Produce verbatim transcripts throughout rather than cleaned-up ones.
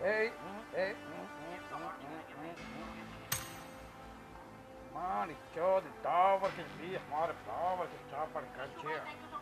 Ey, ey. Mani, chod, tower के भी हमारे पावर के चापड़ कर छे।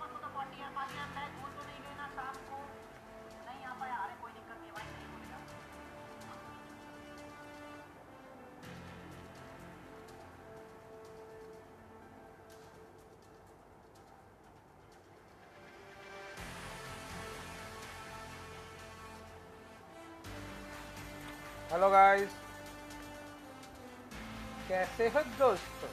हेलो गाइस, कैसे हो दोस्तों?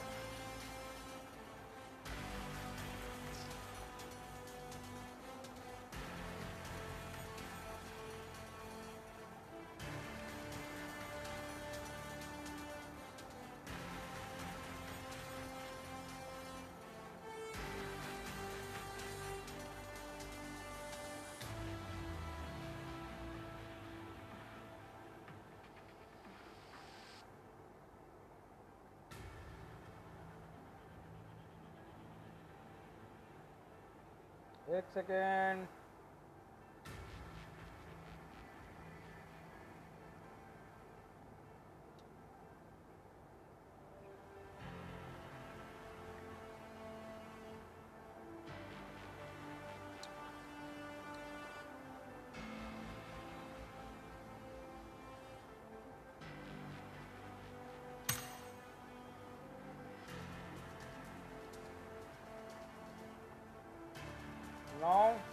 एक सेकेंड। नौ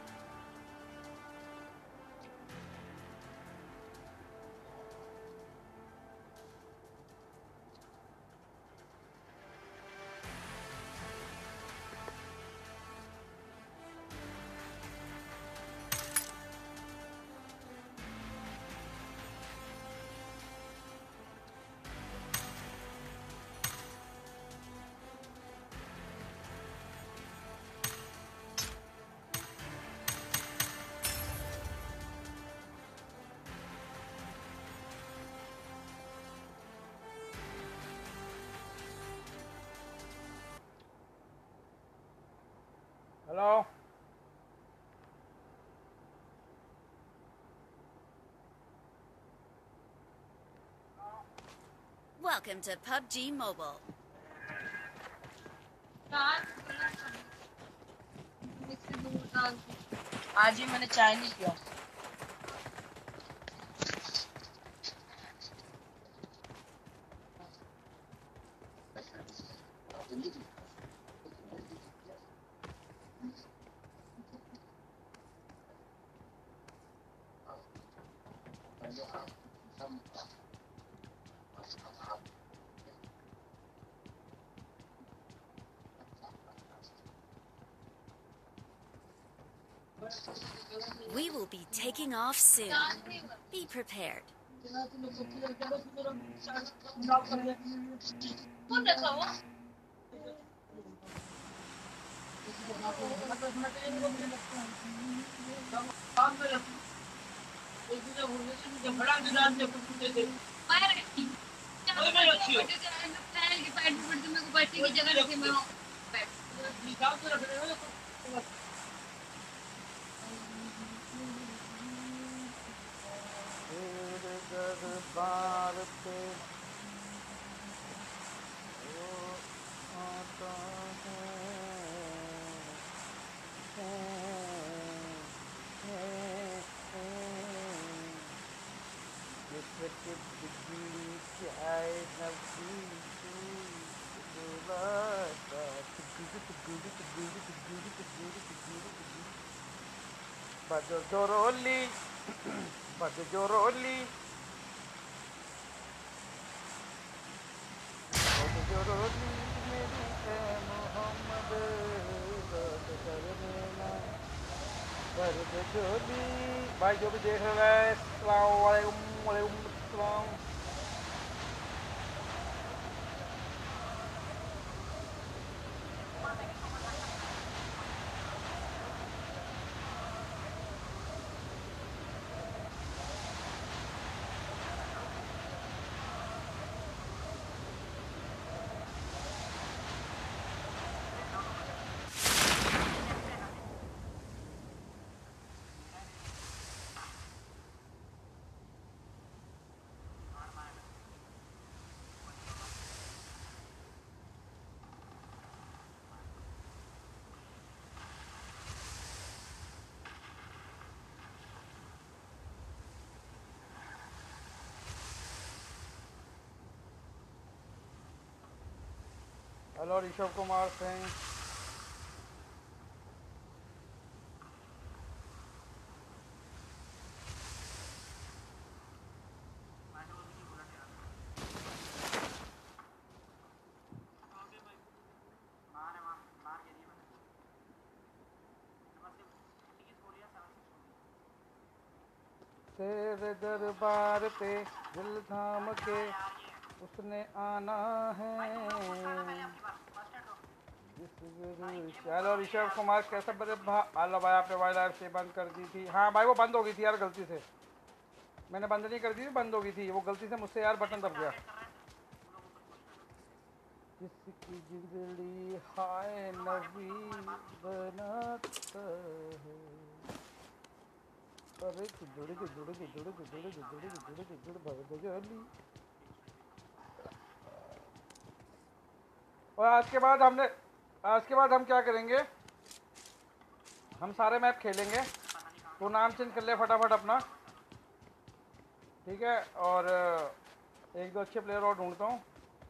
hello Welcome to P U B G Mobile. आज ही मैंने चाय नहीं किया। We will be taking off soon. Be prepared. बजो जोरोली, बजो जोरोली, बजो जोरोली मेरी है मोहम्मद, बजो करना, बजो जोली। भाई जो भी देख रहे हैं, अस्सलाम वालेकुम, वालेकुम अस्सलाम। हेलो ऋषभ कुमार सिंह। तेरे दरबार पे दिल थाम के उसने आना है। हेलो ऋषभ कुमार कैसे बड़े भा हेलो भाई आपने वाई लाइफ से बंद कर दी थी। हाँ भाई वो बंद हो गई थी यार गलती से। मैंने बंद नहीं कर दी थी, बंद हो गई थी वो गलती से मुझसे यार बटन दब गया। किसकी जिंदड़ी हाय नबी बनाता है। अरे जुड़ के जुड़ के जुड़ के जुड़ के जुड़ के जुड़ के जुड़ भर गली। और आज के बाद हमने आज के बाद हम क्या करेंगे, हम सारे मैप खेलेंगे। तो नाम चेंज कर ले फटाफट अपना, ठीक है। और एक दो अच्छे प्लेयर और ढूंढता हूँ।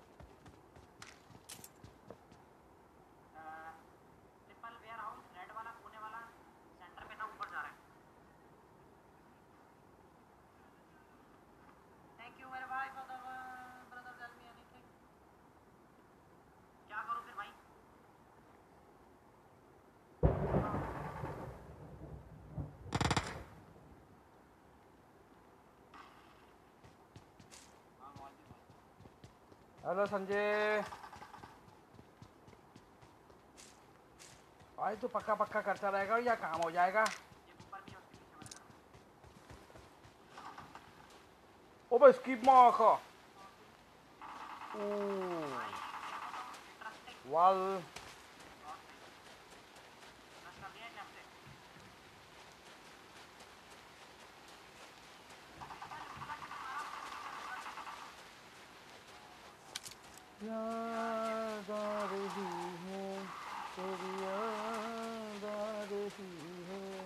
हेलो संजय। आज तो पक्का पक्का करता रहेगा या काम हो जाएगा। ओ बस स्किप मार वाल याद आ रही है, तेरी याद आ रही है।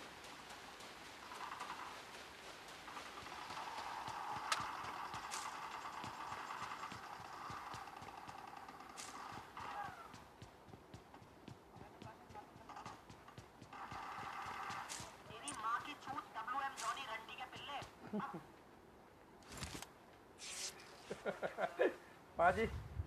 तेरी माँ की चूत डब्ल्यू एम जॉनी रंडी के पिल्ले। पाजी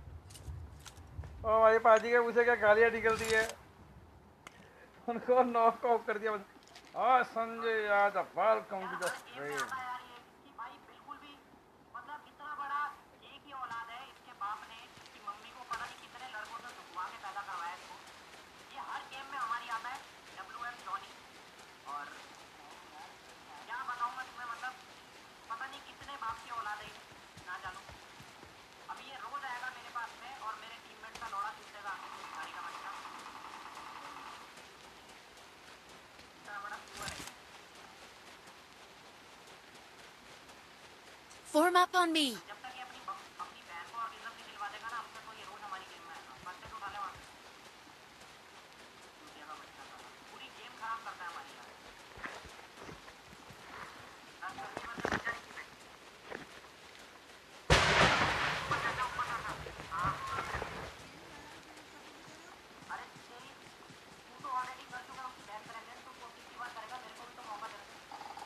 ओ भाई पाजी के मुझे क्या गालियाँ निकलती है। उनको नॉक आउट कर दिया। हाँ Sanjay Yadav welcome to the stream. भाई बिल्कुल भी मतलब इतना बड़ा एक ही औलाद है इसके बाप ने कि मम्मी को पता नहीं कितने लड़कों से दुखवा के पैदा करवाया इसको। ये हर गेम में हमारी आता है डब्ल्यू एम जॉनी। और क्या बताऊँ मैं तुम्हें, मतलब पता नहीं कितने बाप की औलाद है ना जानो। अभी ये रोज आएगा मेरे पास में और मेरे टीममेट का लौड़ा चूसेगा गाड़ी का बच्चा। इतना बड़ा सुअर है। Form up on me. जब तक ये अपनी अपनी बहन को और इज्जत नहीं दिलवा देगा ना, हमसे तो ये रोज हमारी गेम में आएगा। बच्चे तो उठा ले वहाँ से। चूतिया का बच्चा था, पूरी गेम खराब करता है हमारी यार। दस दस की बस बेचारी की बेटी। ऊपर चढ़ जा, ऊपर चढ़ जा। हाँ अरे तेरी तू तो ऑलरेडी कर चुका है उसकी बहन प्रेग्नेंट, तो वो कितनी बार करेगा, मेरे को भी तो मौका दे दे।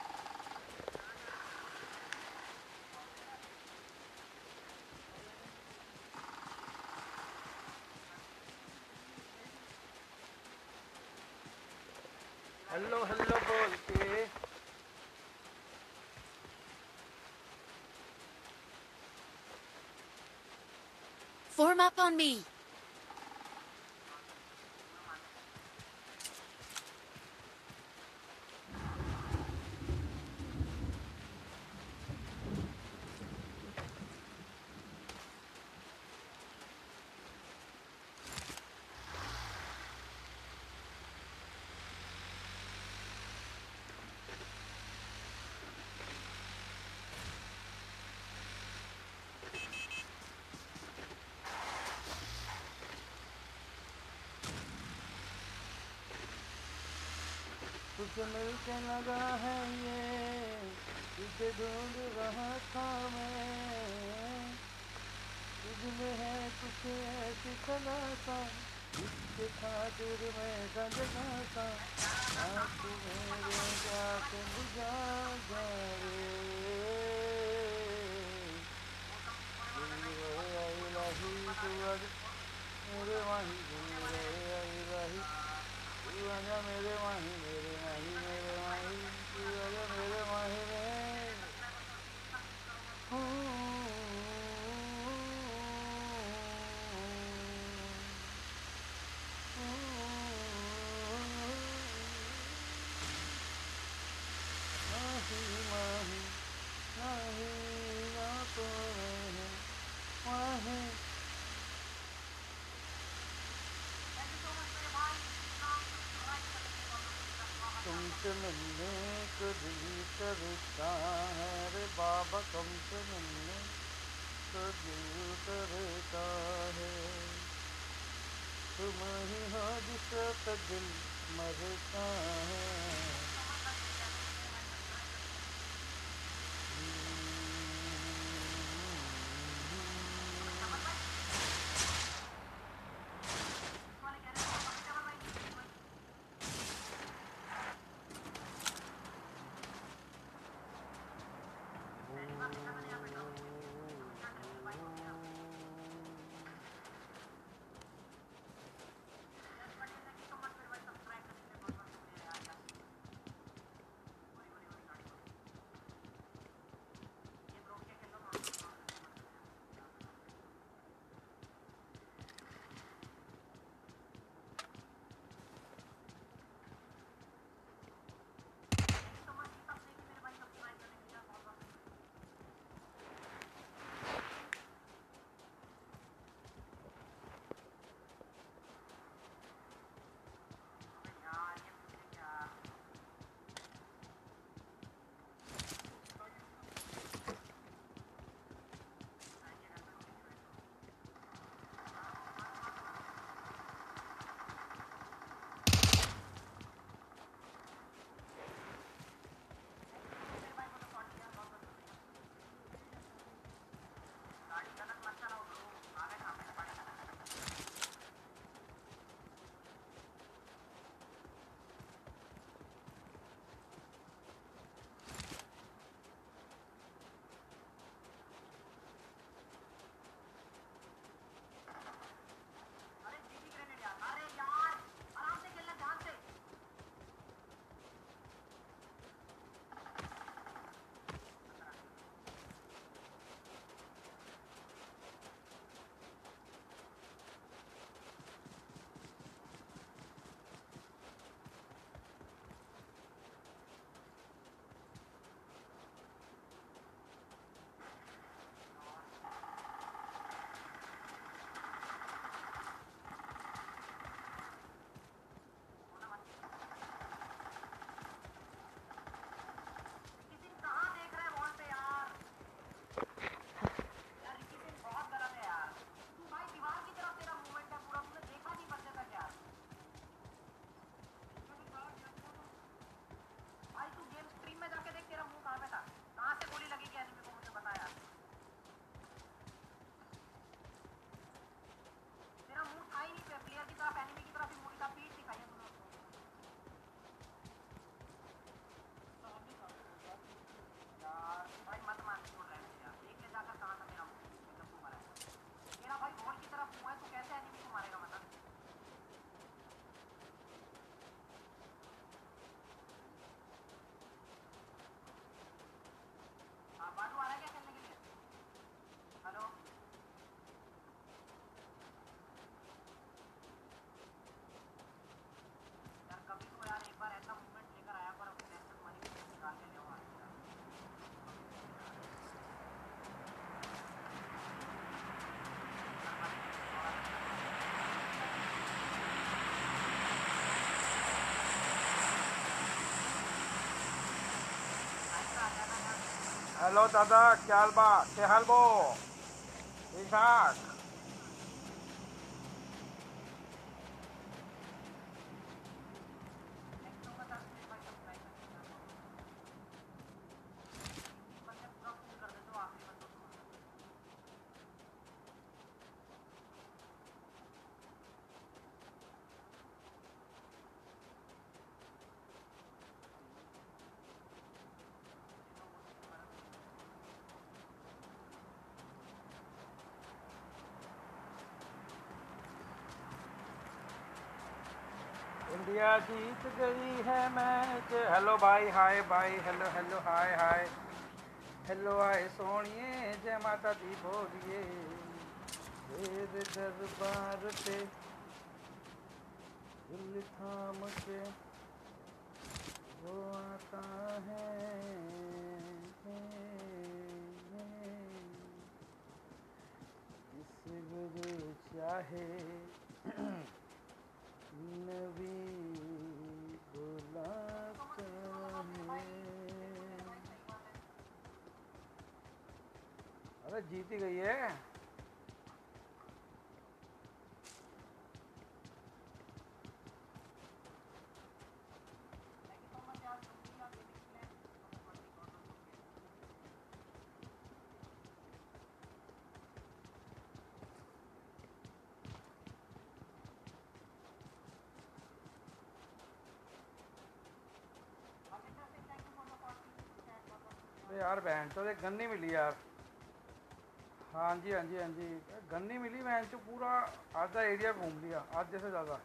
हेलो हेलो बोल के Form up on me. तुझसे मिलके लगा है ये, तुझे ढूंढ रहा था मैं, तुझमें है कुछ ऐसी खलासा जिसके खातिर मैं सजगा सा आँख मेरे जाके बुझा जा रे इलाही तू आज मेरे माही इलाही तू आजा मेरे माही मेरे माही मेरे माही तू आजा मेरे माही में माही माही माही ना तो रहे माही तुमसे मिलने को दिल करता है रे बाबा तुमसे मिलने को दिल करता है तुम ही हो जिससे पे दिल मरता है हेलो दादा क्या हाल बा क्या हाल बो ठीक ठाक इंडिया जीत गई है मैच। हेलो भाई, हाय भाई, hello hello hi hi, hello आए सोनिए, जय माता दी बोलिए, तेरे दरबार पे दिल थाम के वो आता है, इस गुरु चाहे नबी बुलाता है। अरे जीत ही गई है। अरे यार बहन तो एक गन नहीं मिली यार। हाँ जी हाँ जी हाँ जी, गन नहीं मिली। बहन तो पूरा आधा एरिया घूम लिया, आधे से ज़्यादा।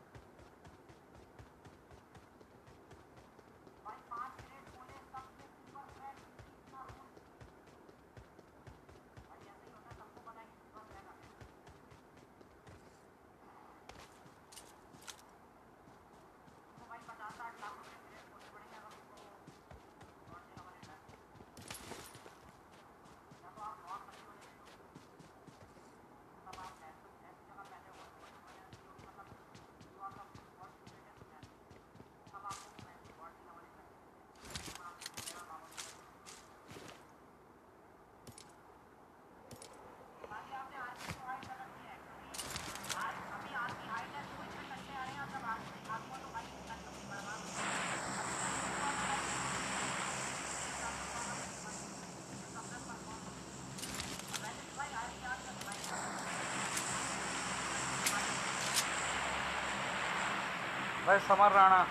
भाई summer Rana.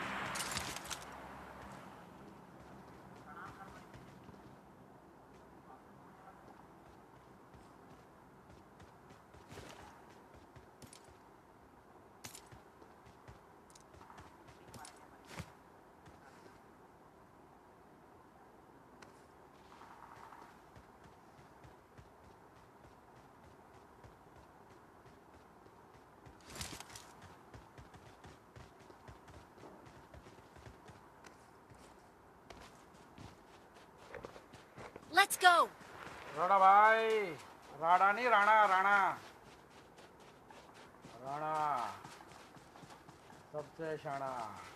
Let's go. Rana भाई, राणा नहीं राणा, राणा राणा सबसे शाना।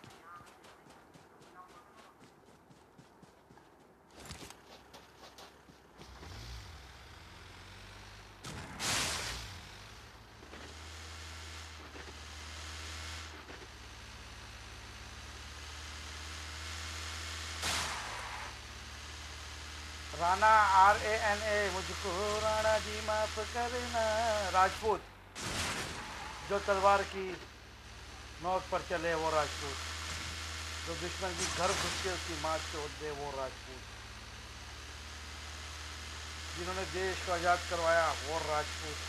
Rana R A N A, मुझको राणा जी माफ करना। राजपूत जो तलवार की नोक पर चले वो राजपूत, जो दुश्मन की घर घुस के उसकी माँ चोट दे वो राजपूत, जिन्होंने देश को आज़ाद करवाया वो राजपूत।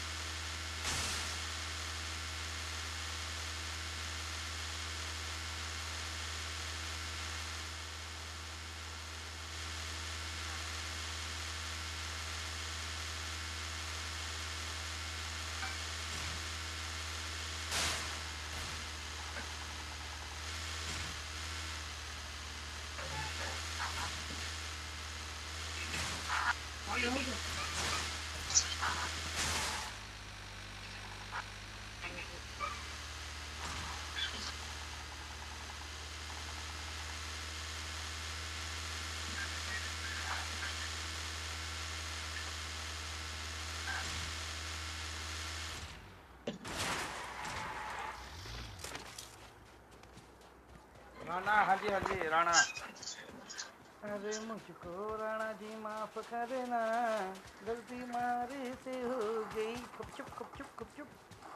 राणा, हाँ जी हाँ जी राणा। अरे मुझको राणा जी माफ करना, गलती मारे से हो गई। खुपचुप खुपचुप खुपचुप।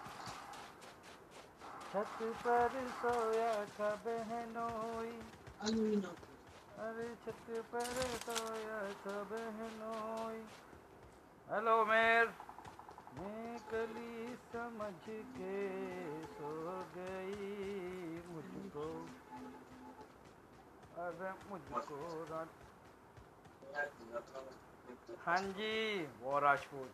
छत पर सोया था बहनोई, अरे छत पर सोया था बहनोई। हेलो मेर, मैं कली समझ के सो गई मुझको, अरे मुझको रात। हाँ जी वो Rajput.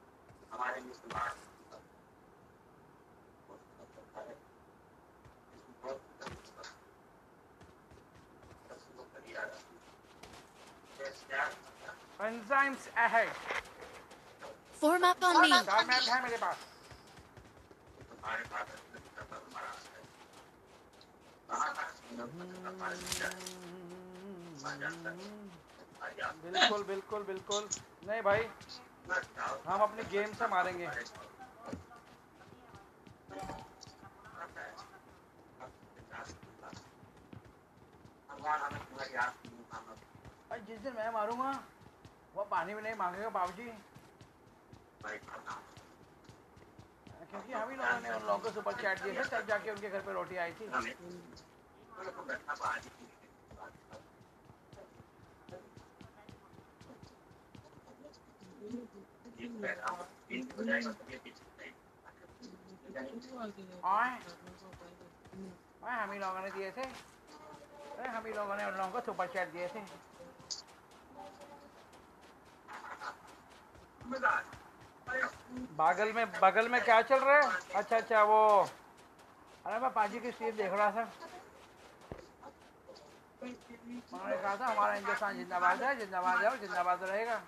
Enzymes ahead. Form up on me. चार मिनट है मेरे पास। बिल्कुल बिल्कुल बिल्कुल नहीं भाई, हम अपनी गेम से मारेंगे। जिस दिन मैं मारूंगा वो पानी में नहीं मांगेगा बाबूजी, क्योंकि हम ही लोगों ने उन लोगों को सुपर चैट दिए थे तब जाके उनके घर पे रोटी आई थी। और हम ही लोगों ने दिए थे, अरे हम ही लोगों ने उन लोगों को सुपर चैट दिए थे। बगल में बगल में क्या चल रहा है? अच्छा अच्छा वो, अरे मैं पाजी की स्ट्रीम देख रहा था। उन्होंने कहा था हमारा हिंदुस्तान जिंदाबाद है, जिंदाबाद है और जिंदाबाद रहेगा।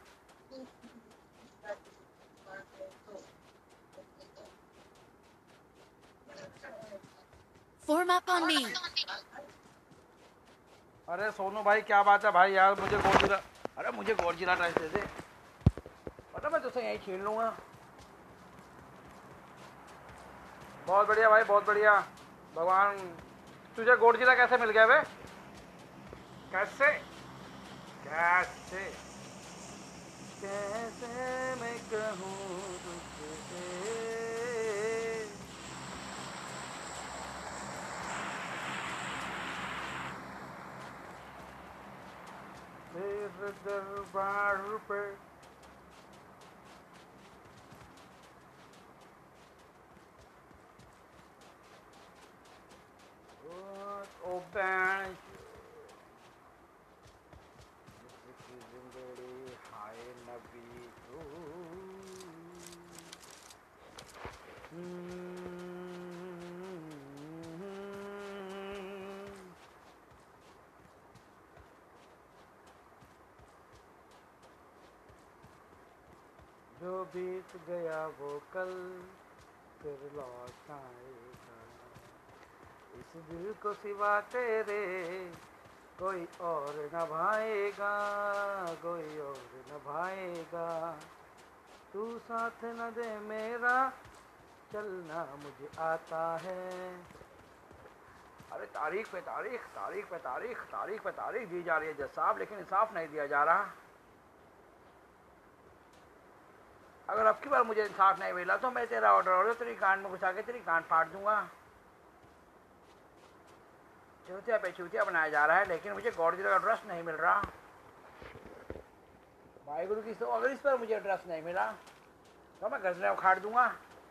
Form up on me. अरे सोनू भाई क्या बात है भाई यार, मुझे गोरजिला, अरे मुझे गोरजिला ड्रेस दे दे, पता मैं तुझसे यहीं छीन लूंगा। बहुत बढ़िया भाई बहुत बढ़िया। भगवान, तुझे गोरजिला कैसे मिल गया बे? कैसे कैसे कैसे मैं कहूँ तुझसे, तेरे दरबार पे। ओ बैंड जिंदड़ी हाय नबी तू, जो बीत गया वो कल फिर लौट आएगा, इस दिल को सिवा तेरे कोई और न भाएगा, कोई और न भाएगा, तू साथ न दे मेरा चलना मुझे आता है। अरे तारीख पे तारीख तारीख पे तारीख तारीख पे तारीख दी जा रही है जज साहब, लेकिन इंसाफ नहीं दिया जा रहा। अगर अब की बार मुझे इंसाफ नहीं मिला तो मैं तेरा ऑर्डर ऑर्डर तेरी कान में घुसा के तेरी कान फाड़ दूंगा। चूतिया पे चूतिया बनाया जा रहा है, लेकिन मुझे गॉडजिला का ड्रेस नहीं मिल रहा। भाई गुरु की, तो अगर इस पर मुझे ड्रेस नहीं मिला तो मैं गजरे उखाड़ दूंगा।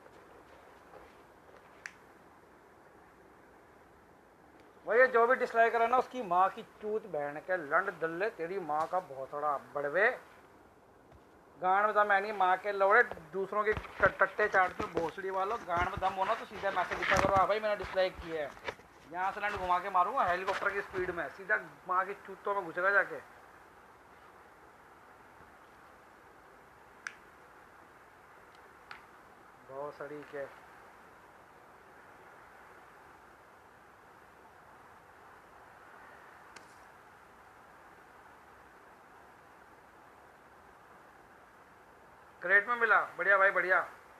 भैया जो भी डिसलाइक करा ना उसकी माँ की चूत बहन के लंड दल्ले, तेरी माँ का बहुत बड़ा बड़वे गांड में दम है नहीं, माँ के लौड़े दूसरों के टट्टे चाटते भोसड़ी वालों, गांड में दम होना तो सीधा मैसेज दिखा करो, हाँ भाई मैंने डिसलाइक किया है। यहाँ से लैंड घुमा के मारूंगा हेलीकॉप्टर की स्पीड में, सीधा माँ की चूतों में घुसेगा जाके। भोसड़ी के क्रेट में मिला, बढ़िया भाई बढ़िया।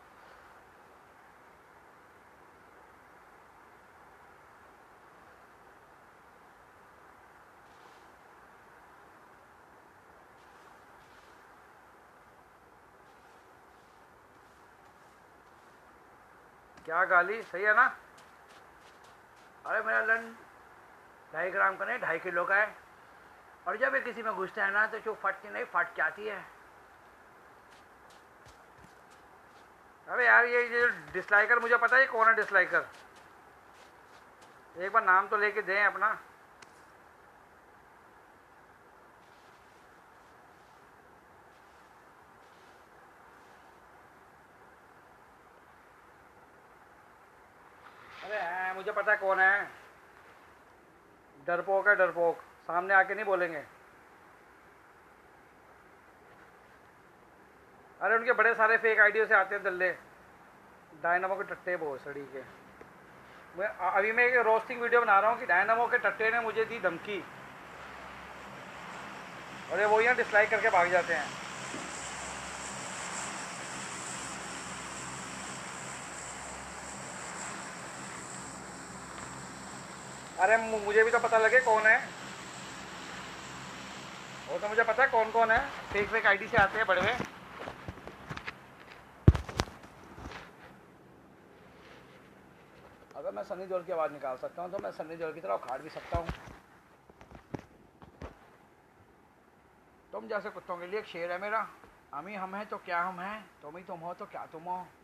क्या गाली, सही है ना? अरे मेरा लन ढाई ग्राम का नहीं ढाई किलो का है, और जब ये किसी में घुसता है ना तो जो फटती नहीं फट जाती है। अरे यार ये ये डिसलाइकर मुझे पता है कौन है डिसलाइकर। एक बार नाम तो लेके दें अपना। अरे है, मुझे पता है कौन है। डरपोक है डरपोक, सामने आके नहीं बोलेंगे। अरे उनके बड़े सारे फेक आईडियो से आते हैं दल्ले, डायनामो के टट्टे बहुत सड़ी के। मैं अभी मैं एक रोस्टिंग वीडियो बना रहा हूँ कि डायनामो के टट्टे ने मुझे दी धमकी, और ये वो यहाँ डिसलाइक करके भाग जाते हैं। अरे मुझे भी तो पता लगे कौन है, वो तो मुझे पता है कौन कौन है। फेक फेक आईडी से आते हैं बड़े हुए। अगर मैं सनी देओल की आवाज़ निकाल सकता हूँ तो मैं सनी देओल की तरह उखाड़ भी सकता हूँ। तुम जैसे कुत्तों के लिए एक शेर है मेरा, हम ही हम हैं तो क्या हम हैं, तुम ही तुम हो तो क्या तुम हो।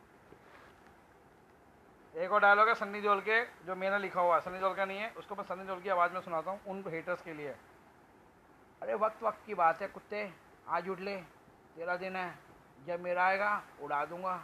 एक और डायलॉग है सनी देओल के जो मैंने लिखा हुआ है, सनी देओल का नहीं है, उसको मैं सनी देओल की आवाज़ में सुनाता हूँ उन हेटर्स के लिए। अरे वक्त वक्त की बात है कुत्ते, आज उठ ले, तेरा दिन है, जब मेरा आएगा उड़ा दूंगा।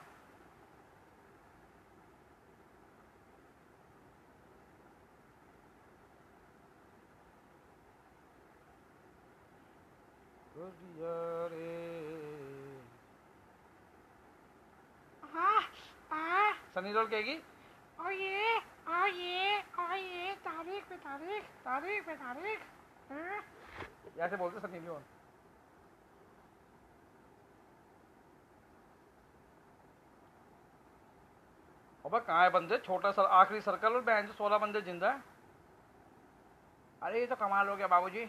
सनी देओल कहेगी ओ ये ओ ये ओ ये तारीख पे तारीख तारीख पे तारीख, ऐसे बोलते सनी देओल। अबे कहाँ है बंदे, छोटा सर आखिरी सर्कल और बैंच सोलह बंदे जिंदा है। अरे ये तो कमाल हो गया बाबूजी।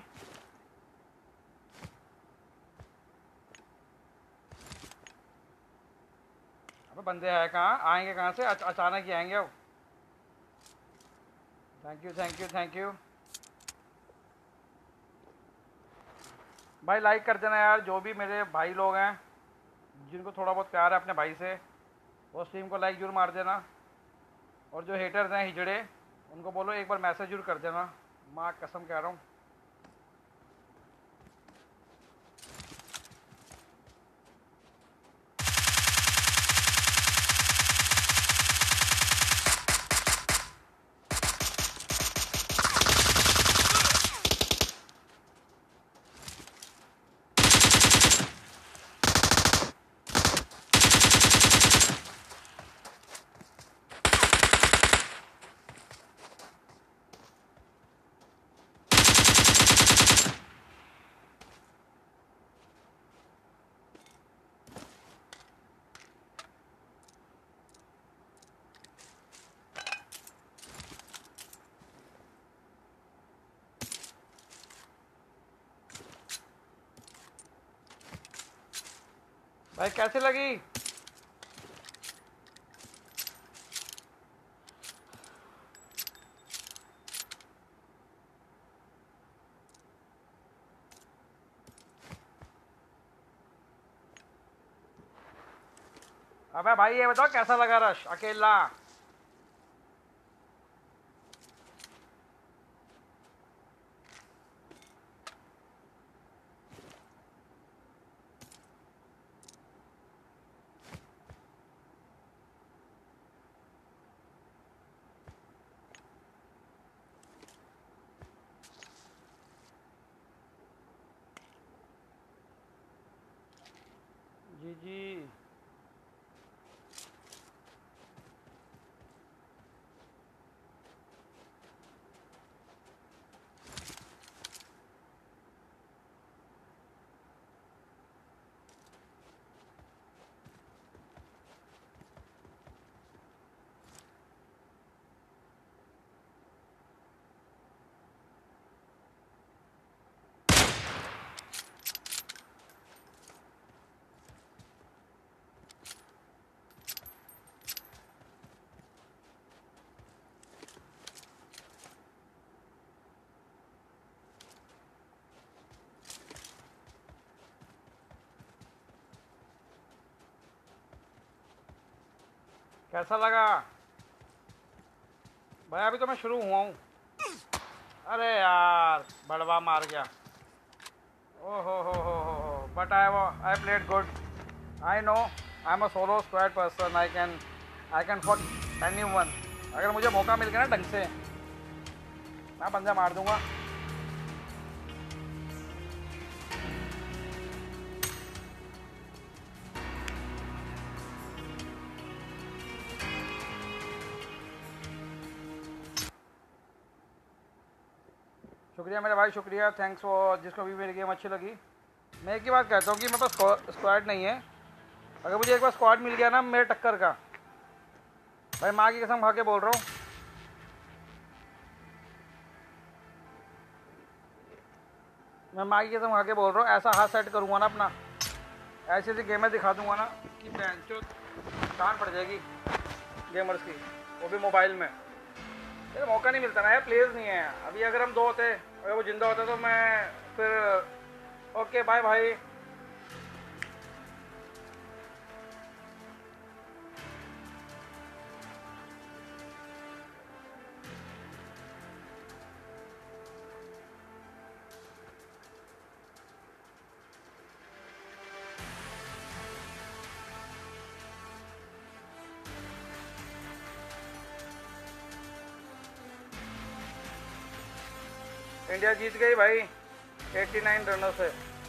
अबे बंदे हैं कहाँ, आएंगे कहाँ से, अच अचानक ही आएंगे अब। Thank you thank you thank you भाई, लाइक कर देना यार। जो भी मेरे भाई लोग हैं जिनको थोड़ा बहुत प्यार है अपने भाई से, वो स्ट्रीम को लाइक जरूर मार देना। और जो हेटर्स हैं हिजड़े, उनको बोलो एक बार मैसेज जरूर कर देना, माँ कसम कह रहा हूँ। भाई कैसे लगी? अबे भाई ये बताओ कैसा लगा रश अकेला? जी जी कैसा लगा भाई? अभी तो मैं शुरू हुआ हूँ। अरे यार बड़वा मार गया। ओ हो हो हो हो but I I played good. I know I am a solo squad person. I can I can fought anyone. अगर मुझे मौका मिल गया ना ढंग से, मैं बंदा मार दूंगा। शुक्रिया मेरे भाई, शुक्रिया। थैंक्स फॉर जिसको भी मेरी गेम अच्छी लगी। मैं एक ही बात कहता हूँ कि मेरे पास स्क्वाड नहीं है। अगर मुझे एक बार स्क्वाड मिल गया ना मेरे टक्कर का, भाई माँ की कसम खा के बोल रहा हूँ, मैं माँ की कसम खा के बोल रहा हूँ, ऐसा हाथ सेट करूँगा ना अपना, ऐसी ऐसी गेमें दिखा दूंगा ना कि बेंचो कान पड़ जाएगी गेमर्स की, वो भी मोबाइल में। यार मौका नहीं मिलता ना यार, प्लेयर्स नहीं है। अभी अगर हम दो होते, अगर वो जिंदा होता तो मैं फिर ओके बाय भाई। इंडिया जीत गई भाई नवासी रनों से।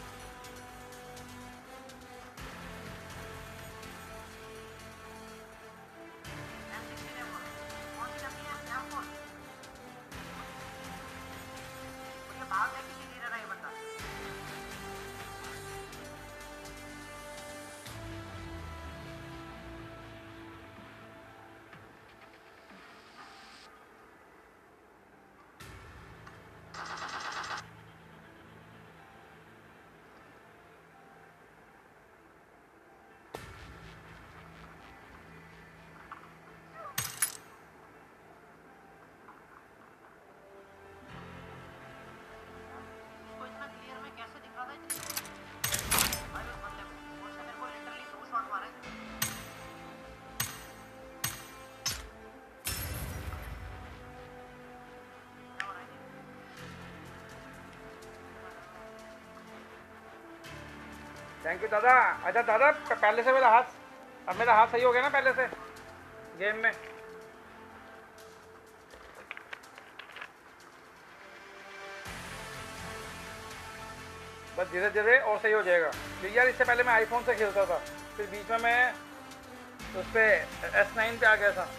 थैंक यू दादा। अच्छा दादा पहले से मेरा हाथ, अब मेरा हाथ सही हो गया ना पहले से गेम में। बस धीरे धीरे और सही हो जाएगा। क्योंकि यार इससे पहले मैं आईफोन से खेलता था, फिर बीच में मैं उस पर एस नाइन पे आ गया था,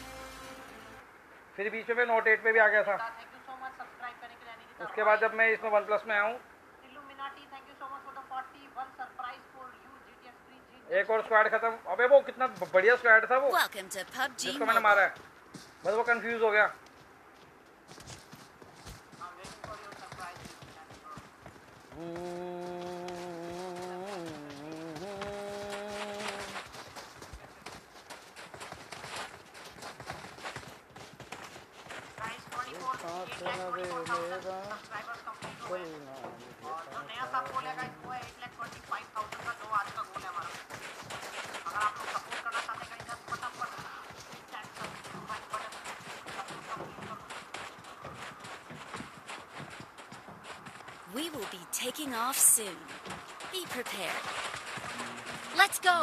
फिर बीच में मैं नोट एट पे भी आ गया था। उसके बाद जब मैं इसमें वन प्लस में आया हूँ, एक और स्क्वाड खत्म। अबे वो कितना बढ़िया स्क्वाड था वो जिसको मैंने मारा है, बस वो कंफ्यूज हो गया। We will be taking off soon. Be prepared. Let's go!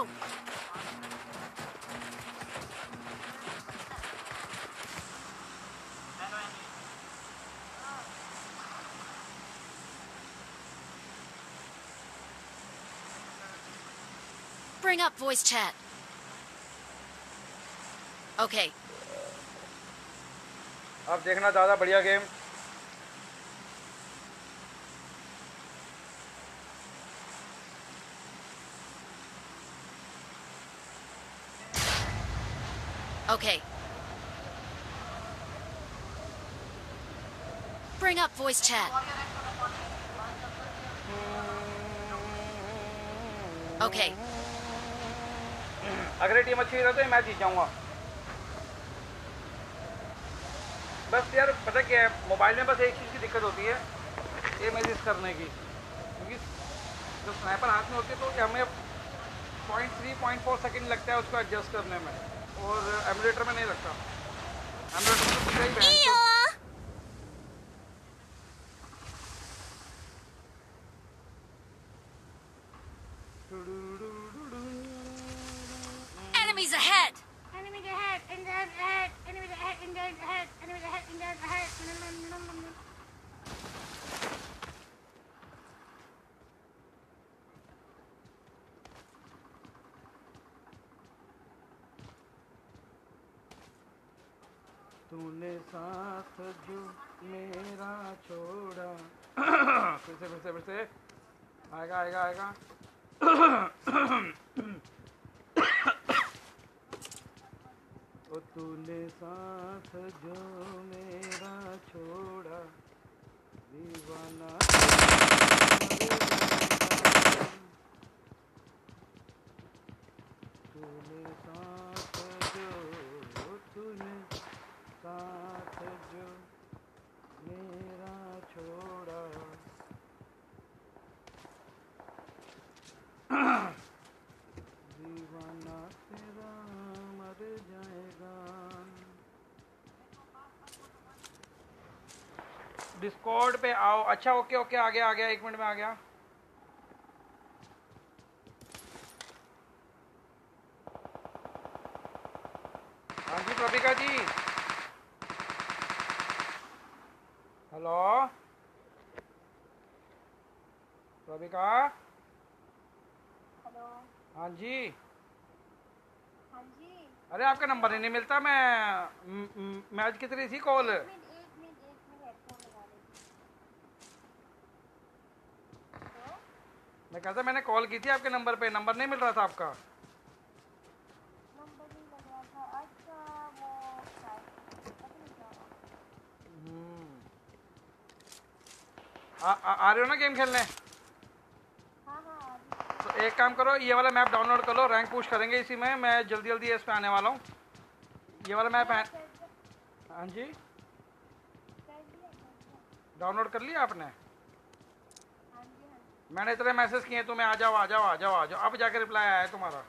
Bring up voice chat. Okay. अब देखना ज़्यादा बढ़िया game. Okay. Bring up voice chat. Okay. अगर टीम अच्छी है तो मैं जीत जाऊंगा। बस यार पता क्या है, मोबाइल में बस एक चीज़ की दिक्कत होती है, ये मैसेज करने की, क्योंकि जब स्नाइपर हाथ में होती है तो हमें point three point four second लगता है उसको एडजस्ट करने में। और एमुलेटर में नहीं लगता। एमुलेटर में तो ही bank Enemies ahead! Enemies ahead, enemies ahead, enemies ahead, enemies ahead, enemies ahead, enemies ahead. तूने साथ जो मेरा छोड़ा। फिर से फिर से फिर से आएगा आएगा आएगा। ओ तूने साथ जो मेरा छोड़ा, दीवाना तूने साथ जो तूने साथ जो मेरा छोड़ा। दीवाना तेरा मर जाएगा। डिस्कॉर्ड पे आओ। अच्छा ओके ओके आ गया आ गया, एक मिनट में आ गया। हाँ जी प्रभिका जी, हेलो प्रभिका। हेलो। हाँ जी। हाँ जी। अरे आपका नंबर ही नहीं मिलता। मैं म- म- मैच की तरह थी कॉल। एक मिनट एक मिनट एक मिनट हेडफोन लगा लेती हूँ। मैं कहता मैंने कॉल की थी आपके नंबर पे, नंबर नहीं मिल रहा था आपका। नंबर नहीं लग रहा था। अच्छा वो शायद पता नहीं क्या हुआ। हम्म। आ, आ, आ रहे हो ना गेम खेलने? हाँ हाँ आ रही हूँ। तो एक काम करो, ये वाला मैप डाउनलोड कर लो, रैंक पुश करेंगे इसी में। मैं जल्दी जल्दी इस पे आने वाला हूँ। ये वाला मैप है। कर दिया हाँ जी, कर दिया कर दिया। डाउनलोड कर लिया आपने? हाँ जी हाँ जी। मैंने इतने मैसेज किए तुम्हें, आ जाओ आ जाओ आ जाओ आ जाओ, अब जाके रिप्लाई आया है तुम्हारा।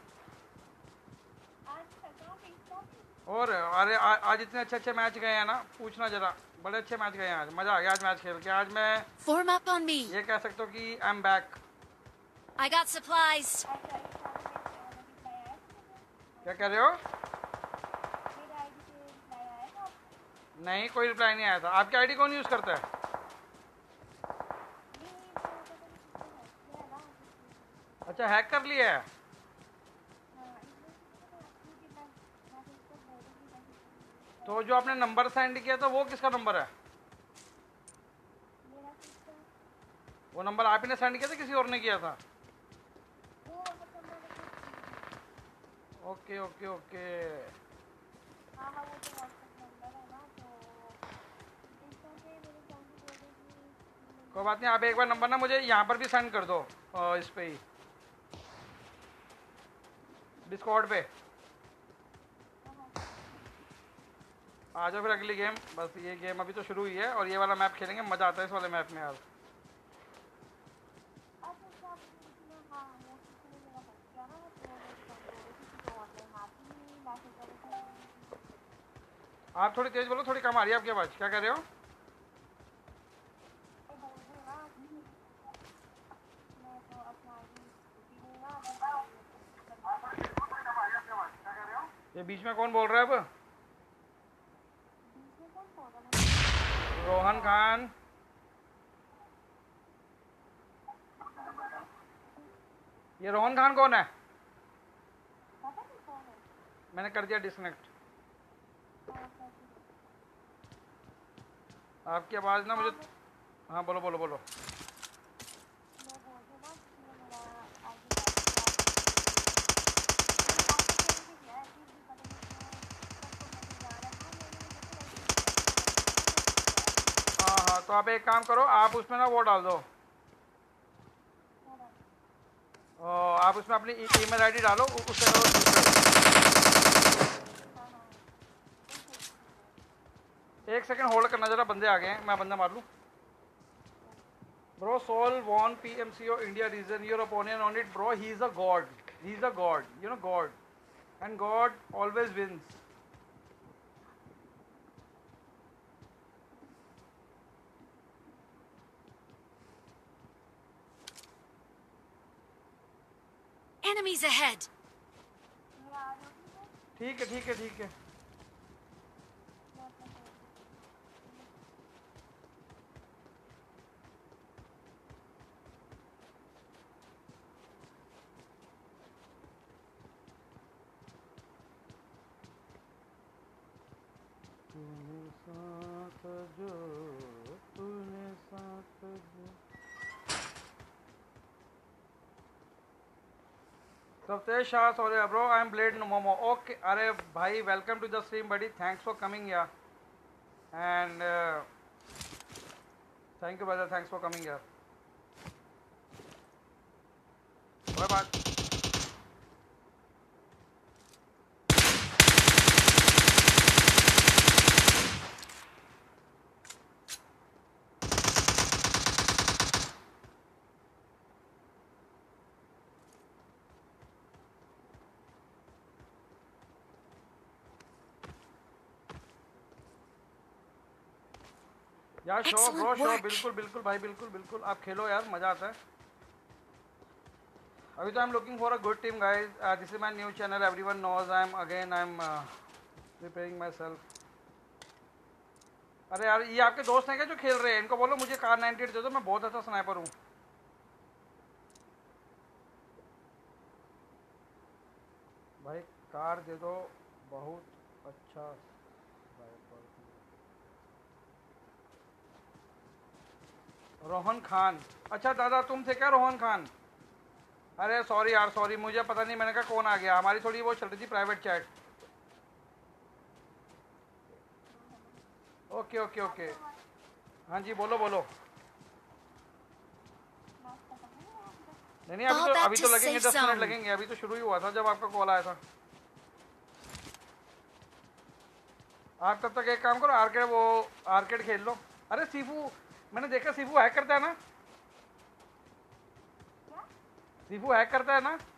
अच्छा कॉपी कॉपी। और अरे आ, आज इतने अच्छे अच्छे मैच गए हैं ना, पूछना जरा। बड़े अच्छे मैच गए हैं आज, मज़ा आ गया आज मैच खेल के। आज मैं Form up on me! ये कह सकता हूँ कि I am back. I got supplies! अच्छा इस वाले में रिप्लाई आया था मुझे? क्या कह रहे हो? मेरे आईडी पे रिप्लाई आया था आपको? नहीं कोई रिप्लाई नहीं आया था। आपकी आईडी कौन यूज़ करता है? नहीं वो पता नहीं किसने हैक किया है ना किसी। अच्छा हैक कर लिया है। हाँ इसमें से पता नहीं क्योंकि मैं मैसेज को बोलूँगी मैसेज। तो जो आपने नंबर सेंड किया था वो किसका नंबर है? मेरा सिस्टर वो नंबर आप ही ने सेंड किया था, किसी और ने किया था? वो मतलब मैंने कुछ। Okay okay okay. हाँ हाँ वो तो व्हाट्सएप नंबर है ना तो इंस्टा पे मेरे फ्रेंड बोल रही थी। कोई बात नहीं, आप एक बार नंबर ना मुझे यहाँ पर भी सेंड कर दो, अ, इस पे ही डिस्कॉर्ड पे। आ जाओ फिर अगली गेम। बस ये गेम अभी तो शुरू हुई है और ये वाला मैप खेलेंगे, मज़ा आता है इस वाले मैप में यार। अच्छा अच्छा इसमें हाँ वो किसी ने मेरा हैक किया ना तो मेरी फ्रेंड बोल रही थी कि वो ऑनलाइन आती नहीं मैसेज कर रही थी। आप थोड़ी तेज़ बोलो, थोड़ी कम आ रही है आपकी आवाज़। क्या कह रहे हो? मैं बोल रही हूँ ना कि मैं तो अपना आईडी दी दूँगा। ये बीच में कौन बोल रहा है अब? बीच में कौन बोल रहा है? रोहन खान। ये रोहन खान कौन है? पता नहीं कौन है। मैंने कर दिया डिस्कनेक्ट। हाँ कर दी। आपकी आवाज़ ना मुझे। हाँ बोलो बोलो बोलो। मैं बोल रही हूँ ना कि मेरा आईडी मैसेज किया है फिर भी पता नहीं क्यों सबको मैसेज आ रहा है। हाँ मैंने देखो हाँ हाँ तो आप एक काम करो, आप उसमें ना वो डाल दो, ओ, आप उसमें अपनी ईमेल आईडी डालो, उ- उससे करो रजिस्टर। एक सेकंड होल्ड करना जरा, बंदे आ गए हैं, मैं बंदा मार लूँ। Bro soul won P M C O India region your opinion on it bro. He is a god, he is a god, you know god. and God always wins. Enemies ahead. ये आ रही है ठीक है ठीक है ठीक है। तूने साथ जो तूने साथ जो Saptesh Shah, sorry bro, I am Blade Momo. Okay, अरे भाई welcome to the stream buddy. Thanks for coming here. And uh, thank you brother, thanks for coming here. Bye bye. यार so Excellent bro so work. बिल्कुल बिल्कुल भाई बिल्कुल बिल्कुल आप खेलो यार मजा आता है अभी तो I am looking for a good team guys this is my new channel everyone knows I am again I am preparing myself अरे यार ये आपके दोस्त हैं क्या जो खेल रहे हैं इनको बोलो मुझे कार नाइंटी एट दे दो मैं बहुत अच्छा स्नाइपर हूँ भाई कार दे दो बहुत अच्छा स्नाइपर रोहन खान अच्छा दादा तुम थे क्या रोहन खान अरे सॉरी यार सॉरी मुझे पता नहीं मैंने कहा कौन आ गया हमारी थोड़ी वो चल रही थी private chat okay okay okay हाँ जी बोलो बोलो नहीं नहीं अभी Fall तो back अभी to तो लगेंगे safe दस मिनट zone. लगेंगे अभी तो शुरू ही हुआ था जब आपका कॉल आया था आप तब तक एक काम करो आर्केड वो आर्केड खेल लो अरे सीफू मैंने देखा सीफू हैक करता है ना सीफू हैक करता है ना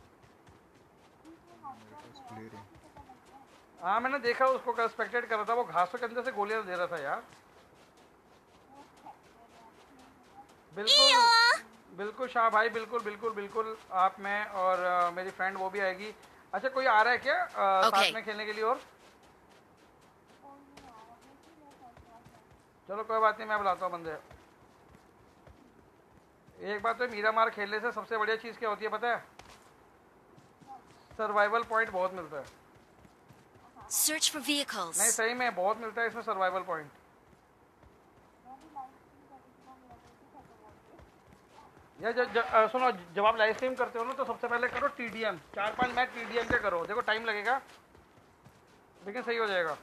हाँ मैंने देखा उसको स्पेक्टेट कर रहा था वो घासों के अंदर से गोलियां दे रहा था यार बिल्कुल बिल्कुल शाह भाई बिल्कुल बिल्कुल बिल्कुल आप में और uh, मेरी फ्रेंड वो भी आएगी अच्छा कोई आ रहा है क्या uh, Okay. साथ में खेलने के लिए और चलो कोई बात नहीं मैं बुलाता हूँ बंदे एक बात तो मीरा मार खेलने से सबसे बढ़िया चीज़ क्या होती है पता है सर्वाइवल पॉइंट बहुत मिलता है Search for vehicles. नहीं सही में बहुत मिलता है इसमें सर्वाइवल पॉइंट या ज, ज, अ, सुनो जब आप लाइव स्ट्रीम करते हो ना तो सबसे पहले करो टीडीएम चार पांच मैच टीडीएम के करो देखो टाइम लगेगा लेकिन सही हो जाएगा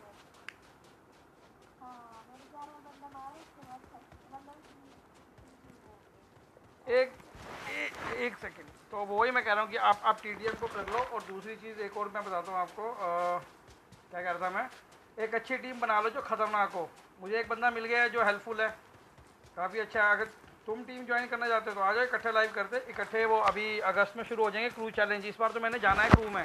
एक ए, एक सेकंड तो वही मैं कह रहा हूँ कि आप आप टीडीएम को कर लो और दूसरी चीज़ एक और मैं बताता हूँ आपको आ, क्या कह रहा था मैं एक अच्छी टीम बना लो जो खतरनाक हो मुझे एक बंदा मिल गया है जो हेल्पफुल है काफ़ी अच्छा है अगर तुम टीम ज्वाइन करना चाहते हो तो आ जाओ इकट्ठे लाइव करते इकट्ठे वो अभी अगस्त में शुरू हो जाएंगे क्रू चैलेंज इस बार तो मैंने जाना है क्रू में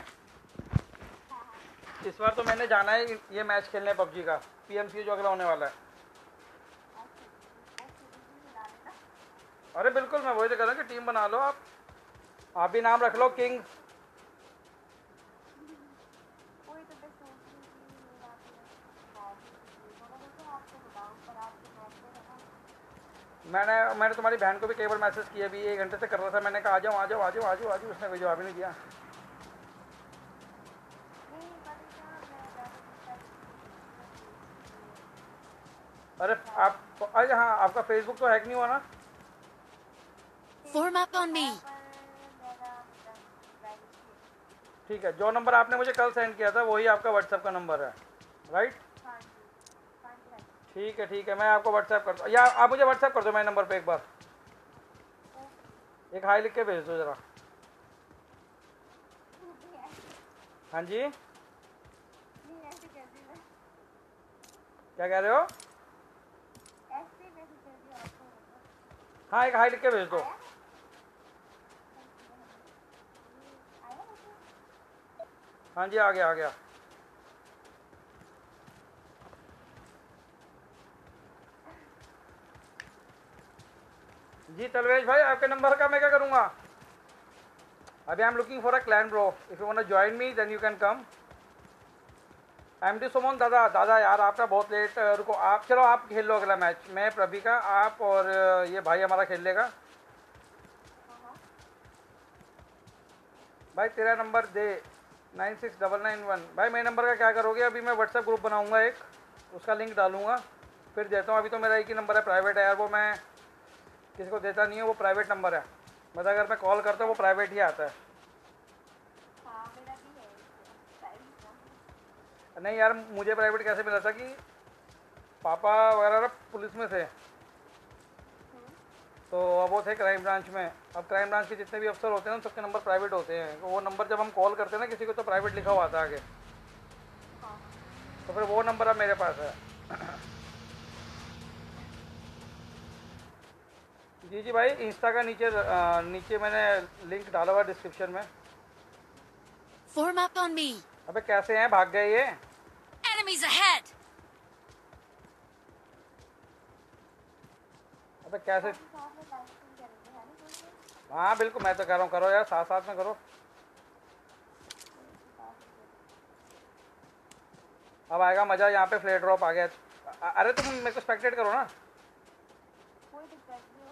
इस बार तो मैंने जाना है ये मैच खेलने पबजी का पीएमसी जो अगला होने वाला है अरे बिल्कुल मैं वही तो कह रहा हूँ कि टीम बना लो आप आप भी नाम रख लो किंग मैंने मैंने तुम्हारी बहन को भी कई बार मैसेज किया अभी एक घंटे से कर रहा था मैंने कहा आ जाओ आ जाओ आ जाओ आ जाओ आ जाओ उसने कोई जवाब ही नहीं दिया अरे आप अरे हाँ आपका फेसबुक तो हैक नहीं हुआ ना Form up on me. ठीक है जो नंबर आपने मुझे कल सेंड किया था वही आपका व्हाट्सएप का नंबर है राइट ठीक है ठीक है मैं आपको व्हाट्सएप करता हूँ या आप मुझे व्हाट्सएप कर दो मेरे नंबर पे एक बार एक हाई लिख के भेज दो जरा हाँ जी क्या कह रहे हो हाँ एक हाई लिख के भेज दो हाँ जी आ गया आ गया। जी तलवेश भाई आपके नंबर का मैं क्या करूँगा? अभी I am looking for a clan bro, if you want to join me then you can come. M D Suman दादा दादा यार आपका बहुत लेट, रुको आप, चलो आप खेल लो अगला मैच, मैं प्रभी का आप और ये भाई हमारा खेल लेगा। भाई तेरा नंबर दे nine six double nine one. भाई मेरे नंबर का क्या करोगे? अभी मैं व्हाट्सएप ग्रुप बनाऊंगा एक, उसका लिंक डालूंगा फिर देता हूँ। अभी तो मेरा एक ही नंबर है, प्राइवेट है यार, वो मैं किसी को देता नहीं है, वो प्राइवेट नंबर है, मतलब अगर मैं कॉल करता हूँ वो प्राइवेट ही आता है। हाँ मेरा भी है प्राइवेट नंबर। नहीं यार मुझे प्राइवेट कैसे मिला था कि पापा वगैरह ना पुलिस में थे, तो अब वो थे क्राइम ब्रांच में। अब क्राइम ब्रांच के जितने भी अफसर होते हैं ना सबके नंबर प्राइवेट होते हैं, तो वो नंबर जब हम कॉल करते हैं ना किसी को तो प्राइवेट लिखा हुआ आता है आगे, तो फिर वो नंबर अब मेरे पास है। जी जी भाई इंस्टा का नीचे आ, नीचे मैंने लिंक डाला हुआ डिस्क्रिप्शन में। Form up on me. अबे कैसे हैं, भाग गए ये? Enemies ahead. अबे कैसे? साथ में लाइव स्ट्रीम करेंगे है ना दोस्तों? हाँ बिल्कुल मैं तो कह रहा हूँ करो यार, साथ साथ में करो। अब आएगा मज़ा, यहाँ पे फ्लेट ड्रॉप आ गया। अ- अरे तुम मेरे को स्पेक्टेट करो ना। कोई दिक्कत नहीं है।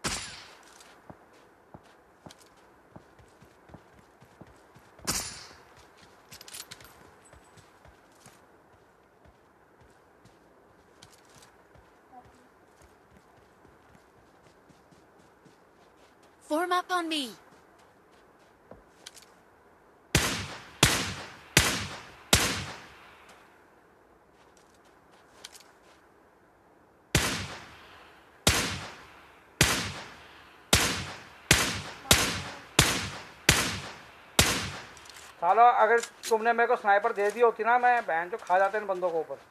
Form up on me. सालो अगर तुमने मेरे को स्नाइपर दे दी होती ना, मैं बहन जो खा जाते इन बंदों को ऊपर।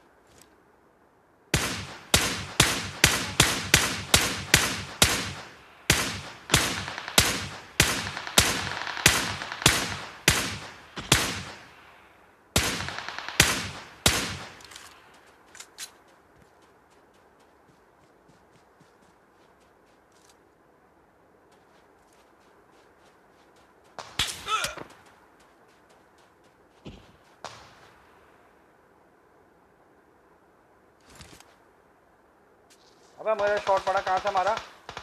अबे मेरे शॉट पड़ा कहाँ से मारा?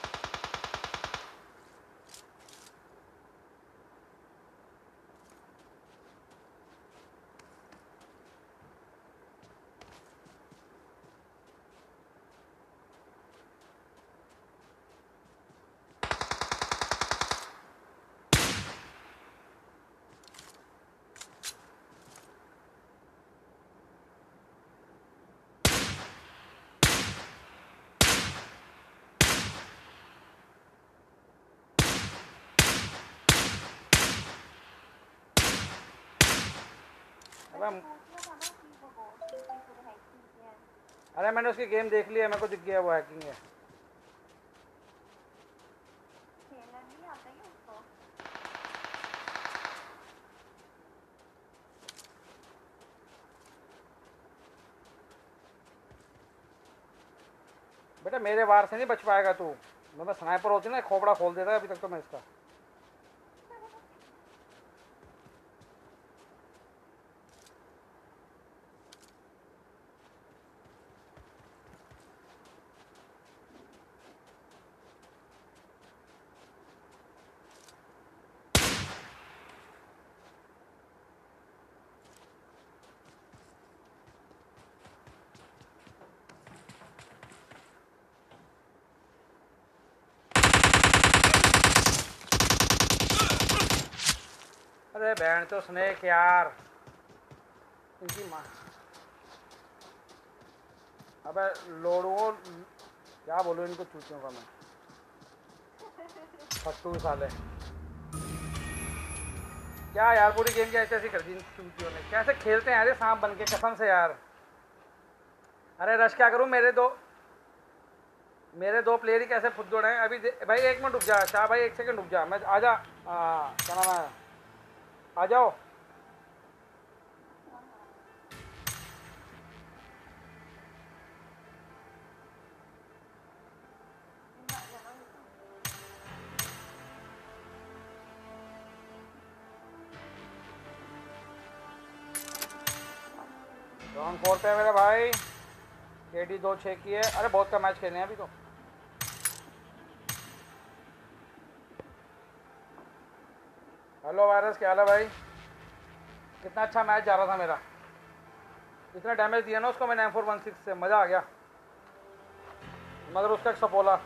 अबे पूछना था ना कि वो वो कि पूरे हैकिंग किए हैं। अरे मैंने उसकी गेम देख ली है, मेरे को दिख गया वो हैकिंग है। खेलना नहीं आता है उसको? बेटा मेरे वार से नहीं बच पाएगा तू, मैं स्नाइपर होती ना खोपड़ा खोल देता है अभी तक तो मैं इसका। अरे बहन तो स्नेक यार, इनकी माँ। अबे लोड़ो क्या बोलूँ इनको चूतियों का मैं, फट्टू साले। क्या यार पूरी गेम की ऐसी ऐसी कर दी इन चूतियों ने, कैसे खेलते हैं यार ये सांप बन के कसम से यार। अरे रश क्या करूँ, मेरे दो मेरे दो प्लेयर ही कैसे फुद्दुड़ हैं अभी। भाई एक मिनट रुक जा शाह भाई, एक सेकंड रुक जा, मैं आ जा। हाँ क्या नाम है, आ जाओ। राउंड फोर पे है मेरा भाई। केडी दो छः की है। अरे बहुत का मैच खेलने हैं अभी तो। हेलो वायरस, क्या हाल है भाई? कितना अच्छा मैच जा रहा था मेरा। इतना डैमेज दिया ना उसको मैंने एम फोर वन सिक्स से, मज़ा आ गया। मगर उसका एक सपोला।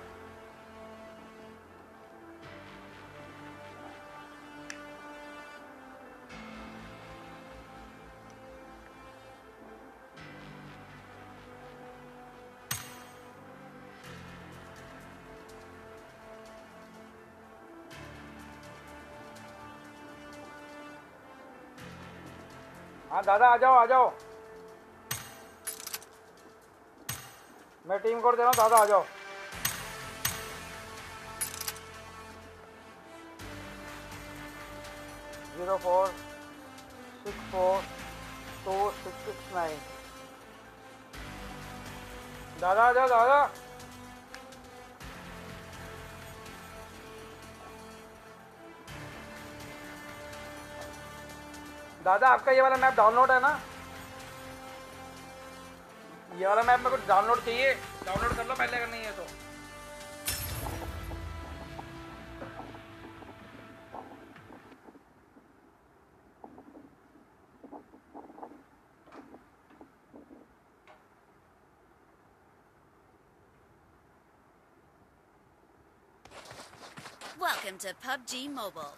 हाँ दादा आ जाओ आ जाओ, मैं टीम कोड दे रहा हूँ, दादा आ जाओ। Zero four six four two six six nine. दादा आ जाओ दादा। दादा आपका ये वाला मैप डाउनलोड है ना? ये वाला मैप मेरे को डाउनलोड चाहिए, डाउनलोड कर लो पहले अगर नहीं है तो। Welcome to P U B G Mobile.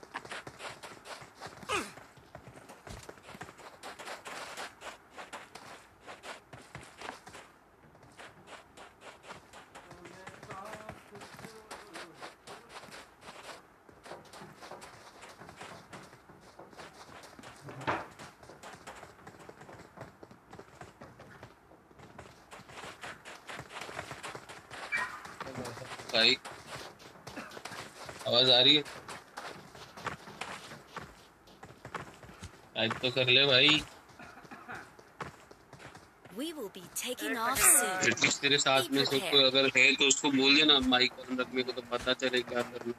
भाई आवाज आ रही है? टाइप तो कर ले भाई। We will be taking off soon. At least तेरे साथ Be में से कोई prepared. अगर है तो उसको बोल देना माइक ऑन रखने को, तो पता चले क्या करना।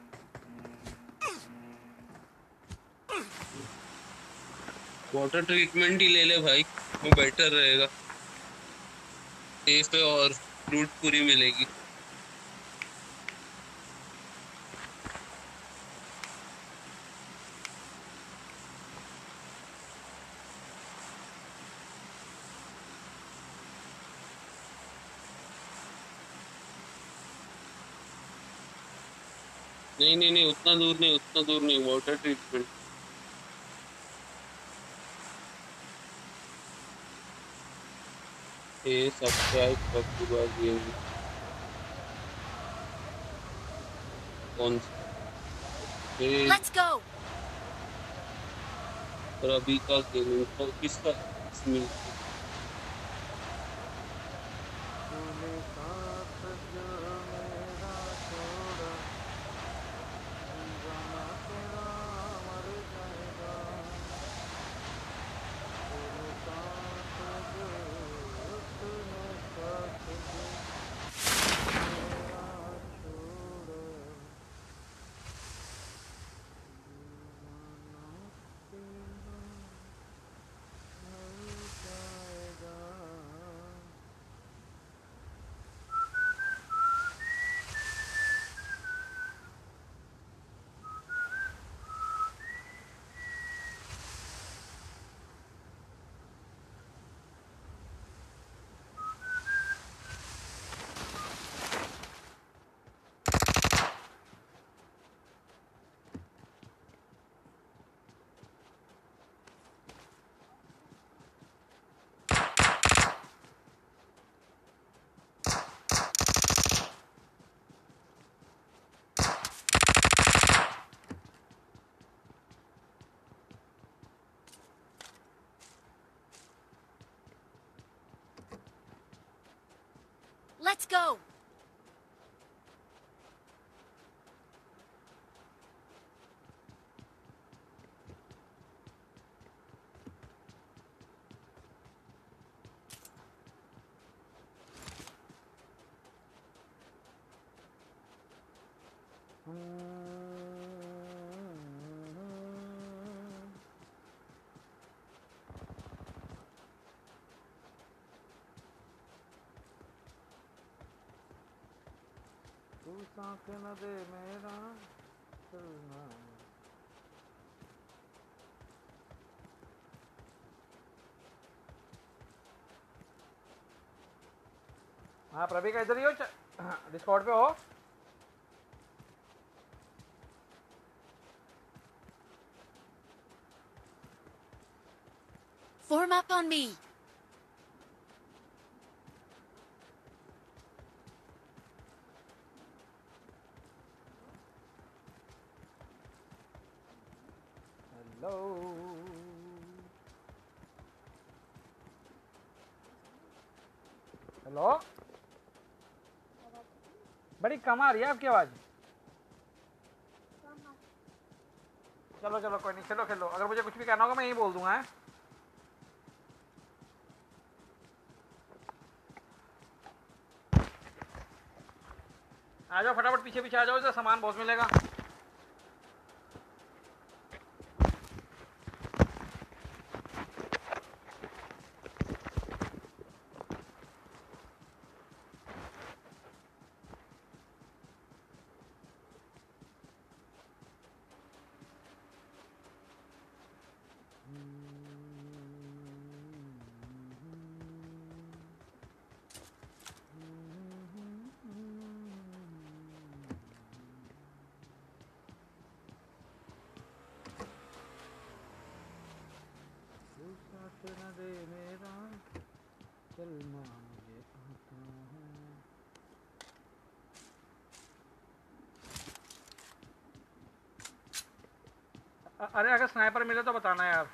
वाटर ट्रीटमेंट ही ले ले भाई, वो बेटर रहेगा, सेफ है और फ्रूट पूरी मिलेगी। नहीं नहीं नहीं, उतना दूर नहीं, उतना दूर नहीं, वाटर ट्रीटमेंट। ये सब्सक्राइब कर दूंगा गेम। कौन सा? ये Let's go. और अभी का गेम तो किसका इसमें? तूने साथ जो मेरा छोड़ा, जाना तेरा मर जाएगा। तूने साथ जो, तूने साथ जो मेरा छोड़ा, जाना तेरा मर जाएगा। Let's go. साथ न दे मेरा चलना। हाँ प्रभी का इधर ही हो, डिस्कॉर्ड पे हो? Form up on me. Hello hello, बड़ी कम आ रही है आपकी आवाज़। चलो चलो कोई नहीं, खेलो खेलो, अगर मुझे कुछ भी कहना होगा मैं यही बोल दूंगा। है आ जाओ फटाफट, पीछे पीछे आ जाओ, इधर सामान बहुत मिलेगा। साथ न दे मेरा चलना मुझे आता है। अ- अरे अगर स्नाइपर मिले तो बताना यार।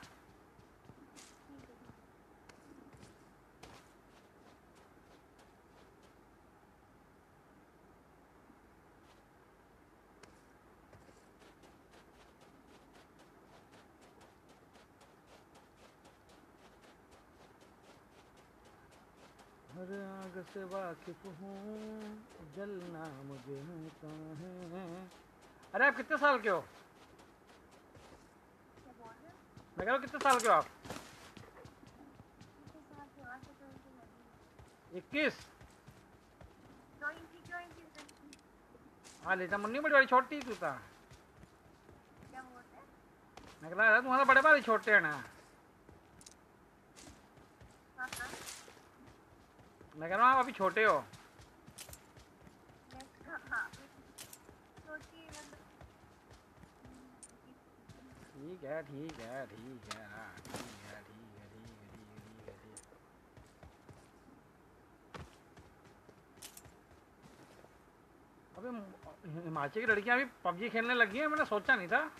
हर आग से वाकिफ हूँ, जलना मुझे आता है। अरे आप कितने साल के हो? क्या बोल रहे हो? मैं कह रहा हूँ कितने साल के हो आप? कितने साल के हो? आज तो ट्वेंटी लगी। इक्कीस? ट्वेंटी ट्वेंटी हाँ लेता मुन्नी बड़ी बड़ी छोटी तू था। क्या बोलते हैं? मैं कह रहा है तुम्हारा बड़े बारी छोटे हैं ना। हाँ हाँ, मैं कह रहा हूँ आप अभी छोटे हो। मैं हाँ सोचिए मतलब ठीक है ठीक है ठीक है हाँ, ठीक है ठीक है ठीक है ठीक है ठीक है ठीक है। अबे म- हिमाचल की लड़कियां अभी पबजी खेलने लगी हैं, मैंने सोचा नहीं था।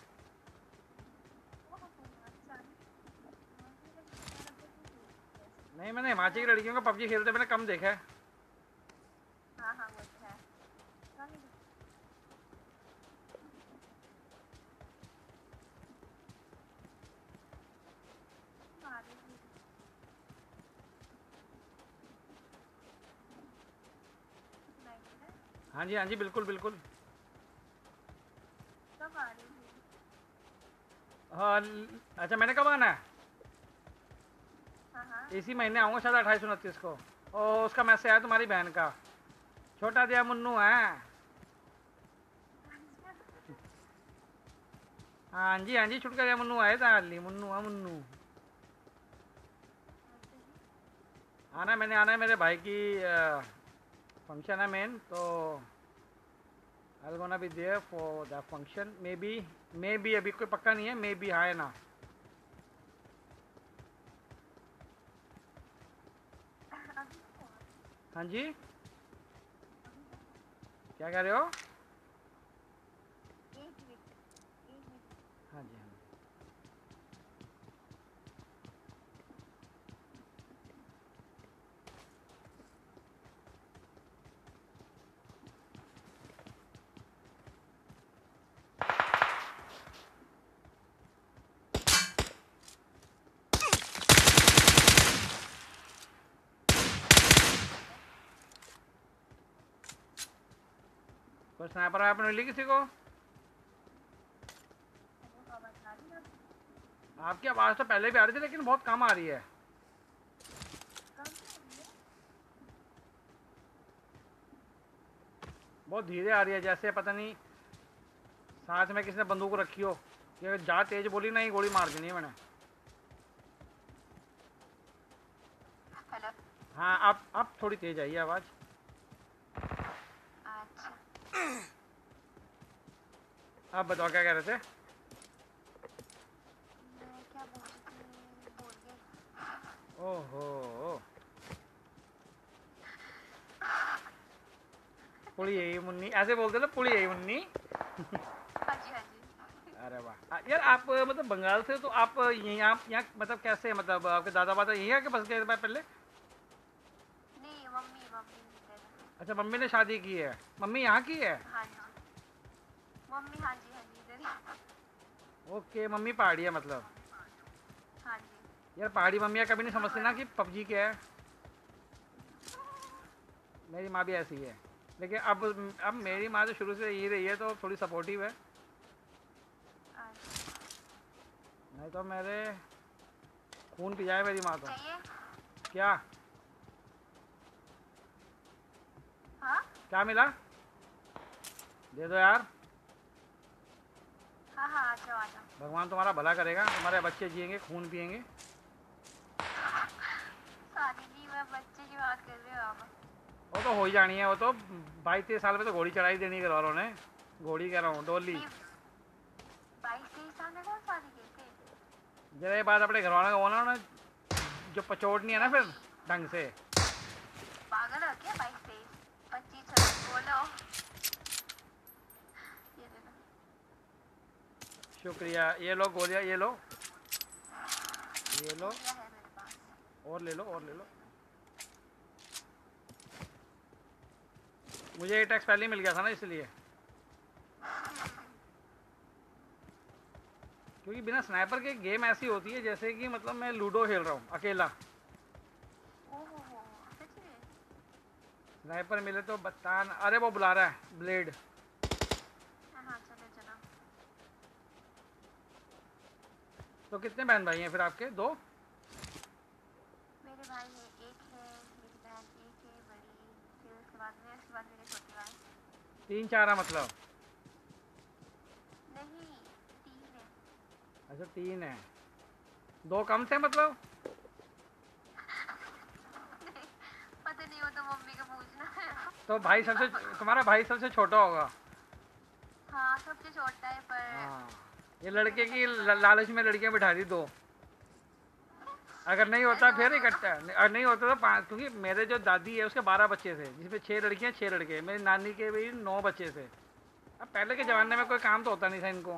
नहीं मैंने हिमाचल की लड़कियों को पबजी खेलते मैंने कम देखा है। हाँ हाँ वो तो है। नहीं, हमारे भी नहीं है। हाँ जी हाँ जी बिल्कुल बिल्कुल। कब आ रही है? हाँ ल- अच्छा मैंने कब आना है? हाँ हाँ इसी महीने आऊँगा शायद अट्ठाईस उनतीस को। ओ उसका मैसेज आया तुम्हारी बहन का, छोटा दिया मुन्नू है। हाँ जी हाँ जी छुटका दिया मुन्नू आए था हाली, मुन्नू हाँ मुन्नू। आना मैंने आना है, मेरे भाई की फंक्शन है मेन, तो I gonna be there for the function. Maybe maybe अभी कोई पक्का नहीं है, मे बी हाँ है ना। हाँ जी क्या कह रहे हो? एक मिनट एक मिनट। हाँ जी हाँ जी। कोई स्नाइपर वैपर मिली किसी को? वो आवाज आ रही है? आपकी आवाज़ तो पहले भी आ रही थी लेकिन बहुत कम आ रही है। कम से कम बहुत धीरे आ रही है, जैसे पता नहीं साथ में किसने बंदूक रखी हो। ये जा तेज बोली ना, ही गोली मार देनी है मैंने। हेलो। हाँ अब अब थोड़ी तेज आई है आवाज़। अच्छा, आप बताओ क्या कह रहे थे? मैं क्या बोल रही थी, भूल गई। ओहो, पुड़ी यही मुन्नी ऐसे बोलते ना, पुड़ी यही मुन्नी। हाँ जी हाँ जी। अरे वाह आ, यार आप मतलब बंगाल से, तो आप यहीं आप यहाँ मतलब कैसे, मतलब आपके दादा बादा यहीं आके बस गए थे पहले? नहीं, मम्मी मम्मी इधर है। अच्छा, मम्मी ने शादी की है, मम्मी यहाँ की है? हाँ जी मम्मी, हाँ जी हाँ जी इधर ही। ओके, मम्मी पहाड़ी है मतलब। हाँ जी। यार पहाड़ी मम्मियाँ कभी नहीं समझती ना कि पबजी क्या है। मेरी माँ भी ऐसी है, लेकिन अब अब मेरी माँ तो शुरू से यही रही है, तो थोड़ी सपोर्टिव है। अच्छा, नहीं तो मेरे खून पी जाए मेरी माँ तो। चाहिए? क्या हाँ क्या मिला? दे दो यार। हाँ हाँ, आ जाओ आ जाओ। भगवान तुम्हारा भला करेगा, तुम्हारे बच्चे जिएंगे, खून पिएंगे। शादी जी, मैं बच्चे की बात कर रहे हो आप? वो तो हो ही जानी है, वो तो बाईस तेईस साल में तो घोड़ी चढ़ाई देनी घर वालों ने। घोड़ी कह रहा हूँ, डोली। बाईस तेईस साल में कौन शादी की थी? जरा ये बात अपने घर वालों को बोला ना, जो पचोड़नी है ना फिर ढंग से। पागल हो क्या? बाईस तेईस पच्चीस छब्बीस बोलो। ये ले लो। शुक्रिया, ये लो गोलियाँ, ये लो ये लो, क्या है मेरे पास? और ले लो और ले लो। मुझे ये टैक्स पहले ही मिल गया था ना, इसलिए। क्योंकि बिना स्नाइपर के गेम ऐसी होती है जैसे कि मतलब मैं लूडो खेल रहा हूँ अकेला। ओहो हो, सच में? स्नाइपर मिले तो बतान। अरे वो बुला रहा है, ब्लेड। हाँ हाँ, चलो चलो। तो कितने बहन भाई हैं फिर आपके? दो? मेरे भाई है एक है, मेरी बहन एक है बड़ी, फिर उसके बाद में उसके बाद मेरे छोटे भाई। तीन चार है मतलब? नहीं, तीन है। अच्छा तीन है, दो कम थे मतलब? पता नहीं, वो तो मम्मी को पूछना है। तो भाई सबसे, तुम्हारा भाई सबसे छोटा होगा? हाँ, सबसे छोटा है पर। हाँ, ये लड़के की ल- लालच में लड़कियां बिठा दी दो। अगर नहीं होता फिर इकट्ठा, अगर नहीं होता तो पाँच। क्योंकि मेरे जो दादी है उसके बारह बच्चे थे, जिसमें छः लड़कियां छः लड़के। मेरी नानी के भी नौ बच्चे थे। अब पहले के ज़माने में कोई काम तो होता नहीं था इनको,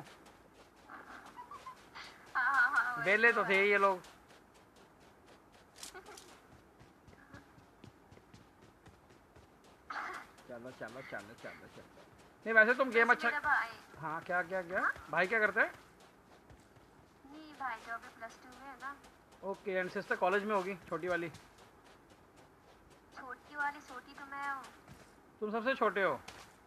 हाँ हाँ हाँ, वही बेले तो है। थे ये लोग। चलो चलो चलो चलो चलो। नहीं वैसे तुम गेम वैसे अच्छा। मेरा भाई। हाँ क्या क्या क्या भाई क्या करता है? नहीं, भाई तो अभी प्लस टू में है ना। ओके, एंड सिस्टर कॉलेज में होगी, छोटी वाली? छोटी वाली छोटी तो मैं हूँ। तुम सबसे छोटे हो?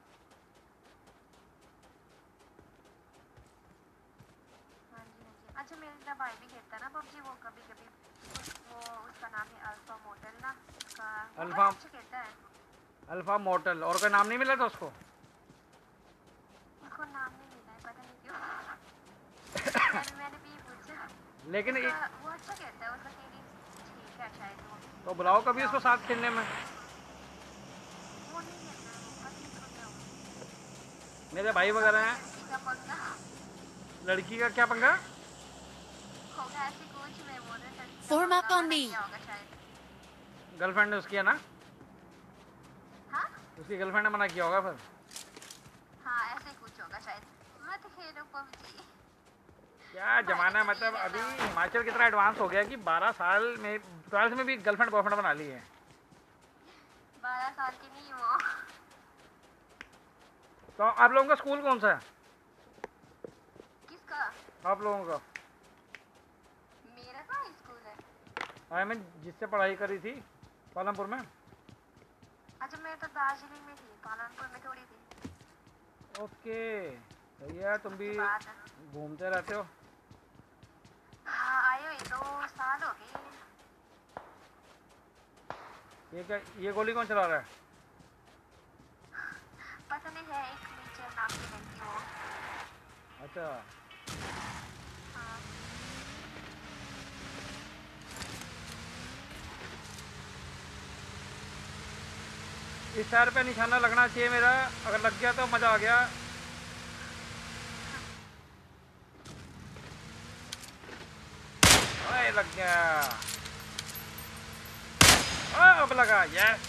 हाँ जी हाँ जी। अच्छा, मेरा भाई भी खेलता है ना पबजी, वो कभी कभी। वो उसका नाम है अल्फा मोटल ना, उसका। वो अल्फा बड़ा अच्छा खेलता है। अल्फा मोटल, और कोई नाम नहीं मिला था उसको? उसको नाम नहीं मिला है, पता नहीं क्यों। मैंने मैंने भी पूछा। लेकिन ये- उसका- वो अच्छा खेलता है, उसका सीरीज ठीक है शायद वो। तो बुलाओ कभी उसको साथ खेलने में। वो नहीं खेलता है, वो पता नहीं उसको क्या हुआ। मेरे भाई वगैरह हैं। लड़की का पंगा लड़की का क्या पंगा? होगा ऐसे कुछ, मैं बोल रही लड़की का Form up पंगा on बना me. दिया होगा शायद। गर्लफ्रेंड ने उसकी है ना? हाँ उसकी गर्लफ्रेंड ने मना किया होगा फिर। हाँ, ऐसे कुछ होगा शायद। मत खेलो पबजी। क्या जमाना है, मतलब अभी हिमाचल कितना एडवांस हो गया कि बारह साल में ट्वेल्थ में भी गर्लफ्रेंड बॉयफ्रेंड बना ली है। बारह साल की नहीं वो। तो आप लोगों का स्कूल कौन सा है? किसका? आप लोगों का? मेरा कहाँ स्कूल है? आई मीन जिससे पढ़ाई करी थी पालमपुर में। अच्छा, मैं तो दार्जिलिंग में थी, पालनपुर में थोड़ी थी। ओके सही है, तुम भी बात है। घूमते रहते हो। हाँ, आए हुए दो साल हो गए। ये क्या, ये गोली कौन चला रहा है? पता पास में है एक नीचे नाम की लड़की वो। अच्छा हाँ इस शहर पे निशाना लगना चाहिए मेरा, अगर लग गया तो मजा आ गया। ओए लग गया। ओ, अब लगा। यस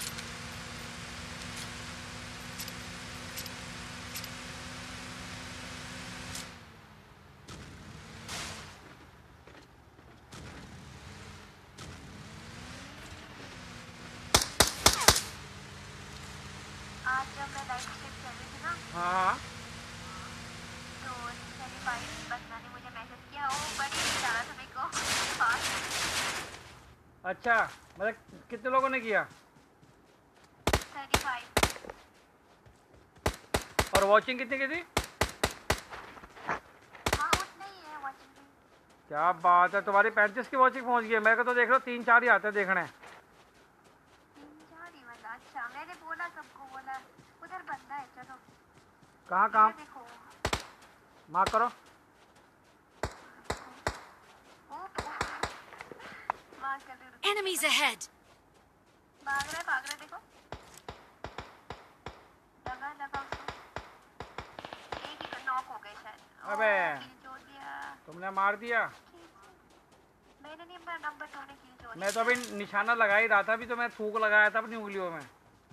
आज जब मैं लाइव स्ट्रीम कर रही थी ना हाँ हाँ तो मेरी भाई बंदा ने मुझे मैसेज किया वो बड़ी जा रहा था मेरे को फास्ट अच्छा मतलब कितने लोगों ने किया? Thirty five. और वॉचिंग कितनी की थी? हाँ उतना ही है वॉचिंग भी। क्या बात है, तुम्हारी पैंतीस की वॉचिंग पहुंच गई है। मेरे को तो देख लो तीन चार ही आते हैं देखने। तीन चार ही वाला अच्छा मैंने बोला सबको बोला उधर बंदा है चलो। कहाँ कहाँ इधर देखो मार्क करो। वो मार कर दे रुको। Enemies ahead! भाग रहा है भाग रहा है देखो लगा लगा उसको एक ही नॉक हो गए शायद। अबे। ओ, किल जोड़ दिया। तुमने मार दिया। मैंने नहीं मैं नंबर टू ने किल जोड़ मैं तो अभी निशाना लगा ही रहा था, अभी तो मैं थूक लगाया था अपनी उंगलियों में।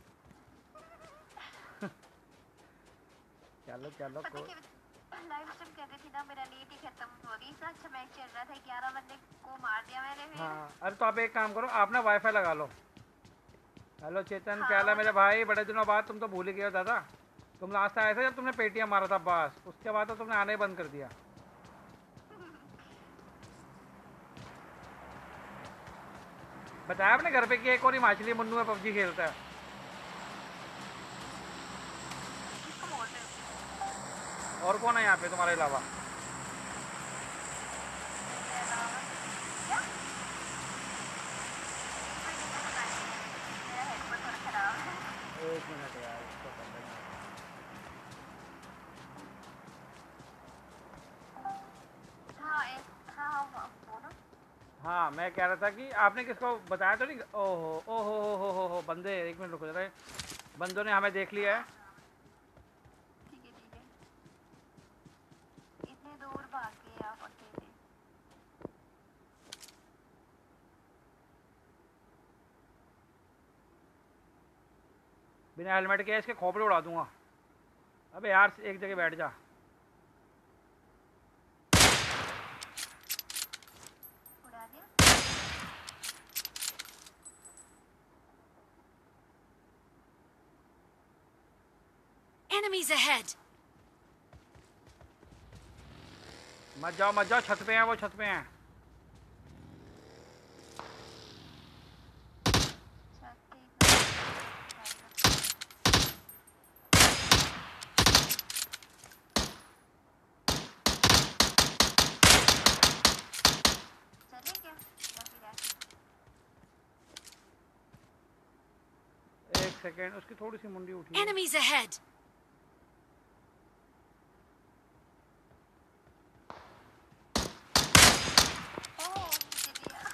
चलो चलो पता को... कि लाइव स्ट्रीम कर रही थी ना मेरा नेट ही खत्म हो गई। इतना अच्छा मैच चल रहा था ग्यारह बंदे को मार दिया मैंने फिर। हाँ अरे तो आप एक काम करो, आप ना वाईफाई लगा लो। हेलो चेतन हाँ, क्या हाल है वो मेरे तो- भाई? बड़े दिनों बाद तुम तो भूल ही गए हो दादा। तुम लास्ट आए थे जब तुमने पेटीएम मारा था, बस उसके बाद तो तुमने आना ही बंद कर दिया। बताया अपने घर पे कि एक और हिमाचली मुन्नू है पबजी खेलता है। किसको बोल रहे हो? और कौन है यहाँ पे तुम्हारे अलावा? मेरे अलावा क्या? एक मिनट मुझे बताइए मेरा हेडफोन थोड़ा खराब है। एक मिनट यार इसको कर लेंगे। हाँ एक हाँ हाँ बोलो। हाँ मैं कह रहा था कि आपने किसको बताया तो नहीं? ओहो ओहो हो हो हो हो बंदे, एक मिनट रुको जरा। बंदों ने हमें देख लिया है। ठीक है ठीक है इतने दूर भाग के आप अकेले। बिना हेलमेट के इसके खोपड़े उड़ा दूंगा। अबे यार एक जगह बैठ जा। उड़ा दिया। Enemies ahead! मत जाओ मत जाओ, छत पे हैं वो, छत पे हैं। छत पे इतना- चले क्या या फिर ऐसे? एक सेकेंड, उसकी थोड़ी सी मुंडी उठी है। Enemies ahead! ओह नीचे दिया।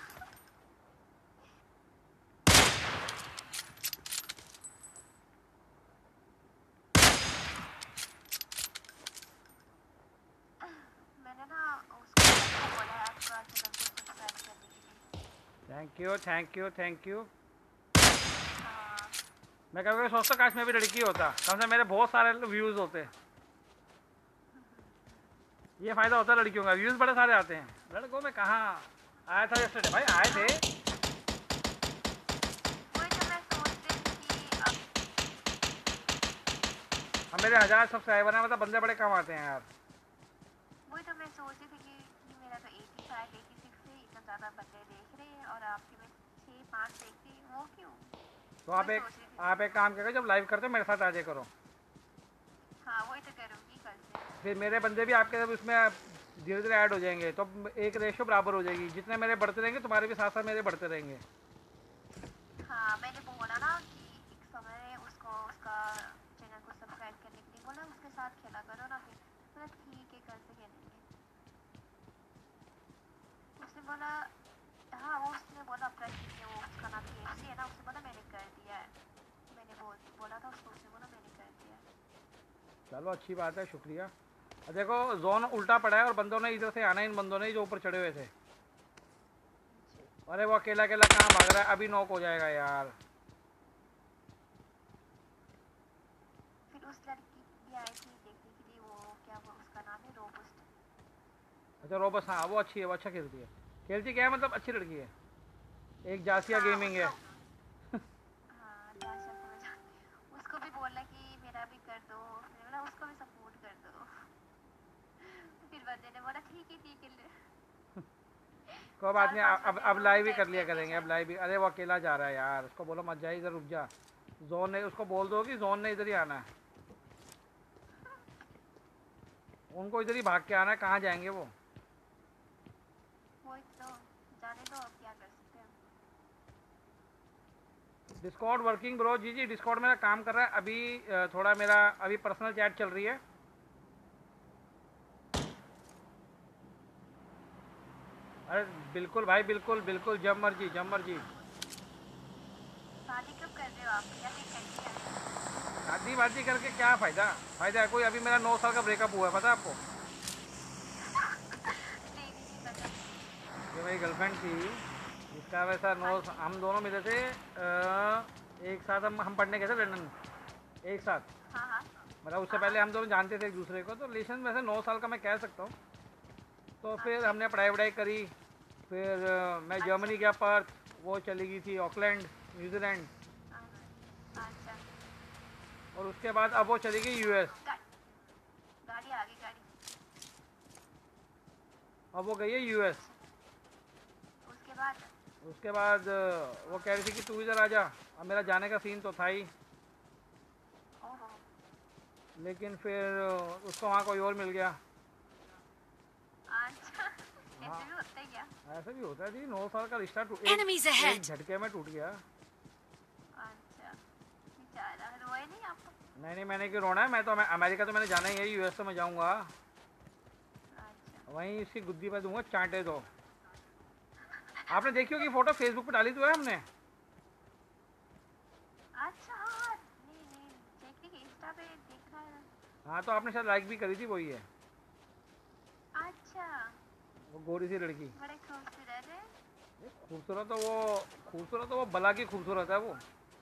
मैंने ना उसको बोला है आपका चैनल को सब्सक्राइब करने के लिए। Thank you thank you thank you. हाँ मैं कभी कभी सोचता काश मैं भी लड़की होता, कम से मेरे बहुत सारे व्यूज़ होते। ये फ़ायदा होता है लड़कियों का, व्यूज़ बड़े सारे आते हैं। लड़कों में कहाँ आया था yesterday भाई, आए थे। वही तो मैं सोच रही थी कि अब हम मेरे हज़ार सब्सक्राइबर हैं, मतलब बंदे बड़े कम आते हैं यार। वही तो मैं सोच रही थी कि, कि मेरा तो एटी फाइव एटी सिक्स है इतना ज़्यादा बंदे देख रहे हैं और आपके में छः पाँच देखते हैं वो क्यों? तो आप मैं एक सोच रही थी। आप एक काम करो, जब लाइव करते हो मेरे साथ आ जाया करो। हाँ वही तो करूँगी कल से। फिर मेरे बंदे भी आपके सब उसमें धीरे धीरे ऐड हो जाएंगे, तो एक रेशो बराबर हो जाएगी। जितने मेरे बढ़ते रहेंगे तुम्हारे भी साथ साथ मेरे बढ़ते रहेंगे। हाँ मैंने बोला ना कि एक समय उसको उसका चैनल को सब्सक्राइब करने के चलो अच्छी बात है, शुक्रिया। और देखो जोन उल्टा पड़ा है और बंदों ने इधर से आना है, इन बंदों ने जो ऊपर चढ़े हुए थे। अरे वो अकेला अकेला कहाँ भाग रहा है, अभी नॉक हो जाएगा यार। फिर उस लड़की भी आई थी देखने के लिए, वो क्या वो उसका नाम है रोबस्ट। अच्छा रोबस, हाँ वो अच्छी है, वो अच्छा खेलती है। खेलती क्या है मतलब, अच्छी लड़की है। एक जासिया गेमिंग है। हाँ जासिया को मैं जानती हूँ। उसको भी बोला कि मेरा भी कर दो, मैंने बोला उसको भी सपोर्ट कर दो। फिर बंदे ने बोला ठीक है ठीक है। कोई बात नहीं, अब अब लाइव ही कर लिया करेंगे, अब लाइव ही। अरे वो अकेला जा रहा है यार, उसको बोलो मत जा, इधर रुक जा। जोन ने उसको बोल दो कि जोन ने इधर ही आना है, उनको इधर ही भाग के आना है, कहाँ जाएंगे वो। वही तो, जाने दो, अब क्या कर सकते हैं। Discord working bro? जी जी डिस्कॉर्ड मेरा काम कर रहा है अभी, थोड़ा मेरा अभी पर्सनल चैट चल रही है। अरे बिल्कुल भाई, बिल्कुल बिल्कुल, जब मर्जी जब मर्जी। शादी कब कर रहे हो आप, या फिर कर लिया? शादी वादी करके क्या फ़ायदा, फ़ायदा है कोई? अभी मेरा नौ साल का ब्रेकअप हुआ है, पता है आपको? नहीं नहीं पता। जो मेरी गर्लफ्रेंड थी, जिसका वैसा नौ, हम दोनों मिले थे आ, एक साथ, हम हम पढ़ने गए थे लंदन एक साथ। हाँ हाँ मतलब उससे पहले हम दोनों जानते थे एक दूसरे को, तो रिलेशन वैसे नौ साल का मैं कह सकता हूँ। तो फिर हमने पढ़ाई वढ़ाई करी, फिर आ, मैं जर्मनी गया पर्थ, वो चली गई थी ऑकलैंड न्यूजीलैंड, अच्छा। और उसके बाद अब वो चली गई यूएस। गाड़ी आ गई, गाड़ी। अब वो गई है यूएस। उसके बाद उसके बाद वो कह रही थी कि तू इधर आ जा। अब मेरा जाने का सीन तो था ही, ओहो। लेकिन फिर उसको वहाँ कोई और मिल गया। अच्छा ऐसे भी होता है क्या? ऐसा भी होता है जी, नौ साल का रिश्ता टूट, Enemies एक, ahead. एक झटके में टूट गया। अच्छा बेचारा, रोए नहीं आप? नहीं नहीं, मैंने क्यों रोना है, मैं तो मैं अमेरिका तो मैंने जाना ही है, यूएस तो मैं जाऊँगा, अच्छा। वहीं इसकी गुद्दी पे दूंगा चांटे दो। आपने देखी होगी फोटो, फेसबुक पे डाली तो है हमने। अच्छा हाँ, नहीं नहीं देखने के इंस्टा पे देख रहा है। हाँ तो आपने शायद लाइक भी करी थी, वही है, अच्छा वो गोरी सी लड़की। बड़े खूबसूरत है। खूबसूरत तो वो खूबसूरत तो वो बला की खूबसूरत है वो।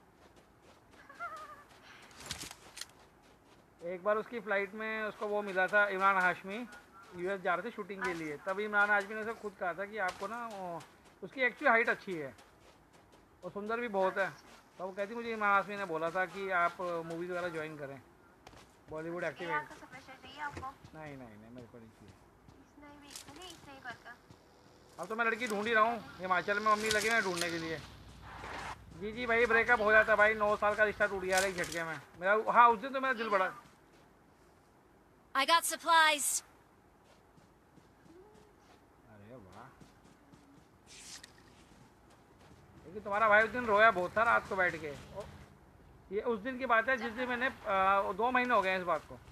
एक बार उसकी फ़्लाइट में उसको वो मिला था, इमरान हाशमी, यूएस जा रहे थे शूटिंग के लिए, तभी इमरान हाशमी ने उसे खुद कहा था कि आपको ना वो, उसकी एक्चुअली हाइट अच्छी है और सुंदर भी बहुत है, तो वो कहती मुझे इमरान हाशमी ने बोला था कि आप मूवीज़ वगैरह ज्वाइन करें, बॉलीवुड एक्टिव है। नहीं आपको? नहीं नहीं नहीं, मेरे को नहीं चाहिए। इसने भी नहीं, इसने ही करता। अब तो मैं लड़की ढूंढ ही रहा हूँ, हिमाचल में मम्मी लगे हैं ढूंढने के लिए। जी जी भाई, ब्रेकअप हो जाता भाई, नौ साल का रिश्ता टूट गया एक झटके में मेरा। हाँ उस दिन तो मेरा दिल बड़ा। I got supplies. अरे वाह, लेकिन तुम्हारा भाई उस दिन रोया बहुत था रात को बैठ के। ओ, ये उस दिन की बात है जिस दिन मैंने आ, दो महीने हो गए इस बात को।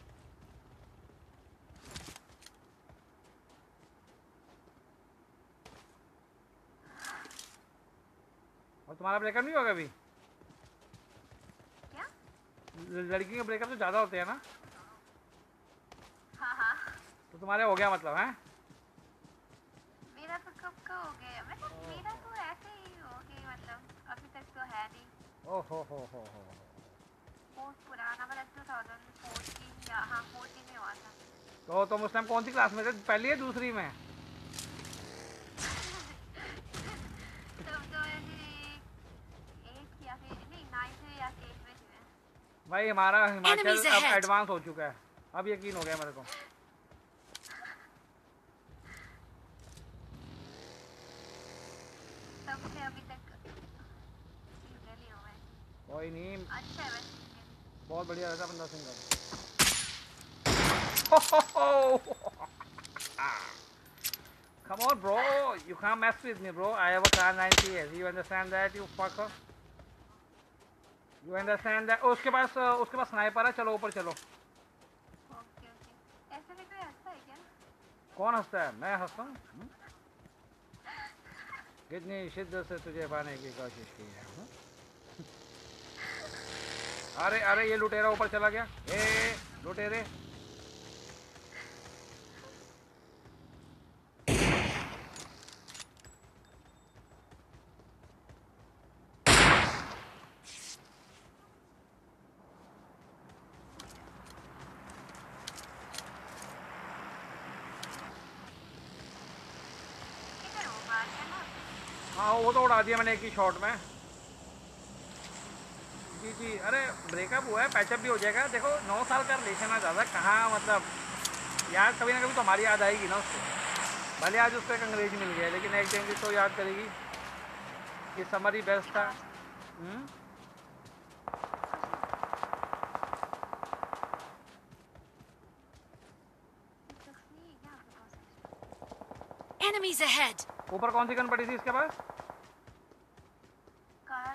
और तुम्हारा ब्रेकअप नहीं होगा अभी? क्या? लड़की के ब्रेकअप तो ज़्यादा होते हैं ना? हाँ हाँ। तो तुम्हारे हो गया मतलब है? मेरा तो कब का हो गया, मतलब मेरा तो ऐसे ही हो गया, मतलब अभी तक तो है नहीं। ओह हो हो हो हो। बहुत पुराना, मतलब टू थाउजेंड फोर्टीन या हाँ फोर्टीन में हुआ था। तो तुम उस टाइम कौन सी क्लास में थे, पहली या दूसरी में? तब तो एट या फिर नहीं नाइन्थ या एट में थे। भाई हमारा हिमाचल Enemies अब ahead. एडवांस हो चुका है, अब यकीन हो गया मेरे को। तब से अभी तक सिंगल ही हूँ मैं। कोई नहीं, अच्छा है वैसे, बहुत बढ़िया रहता बंदा single. Come on bro, you can't mess with me bro, I have a car ninety S, you understand that you fucker? You understand that? उसके पास उसके पास स्नाइपर है, चलो ऊपर चलो। Okay okay. ऐसे भी कोई हंसता है क्या? कौन हंसता है? मैं हंसता हूँ? कितनी शिद्दत से तुझे पाने की कोशिश की है। हुँ? अरे अरे ये लुटेरा ऊपर चला गया। ए लुटेरे। किधर हो बाहर चलो। हाँ वो तो उड़ा दिया मैंने एक ही शॉट में। जी जी, अरे ब्रेकअप हुआ है, पैचअप भी हो जाएगा। देखो नौ साल का रिलेशन है, ज़्यादा कहाँ मतलब यार, कभी ना कभी तो हमारी याद आएगी ना उसको। भले आज उसको एक अंग्रेज मिल गया, लेकिन एक दिन की तो याद करेगी कि समर ही बेस्ट था। हम्म? Enemies ahead! ऊपर कौन सी गन पड़ी थी इसके पास? कार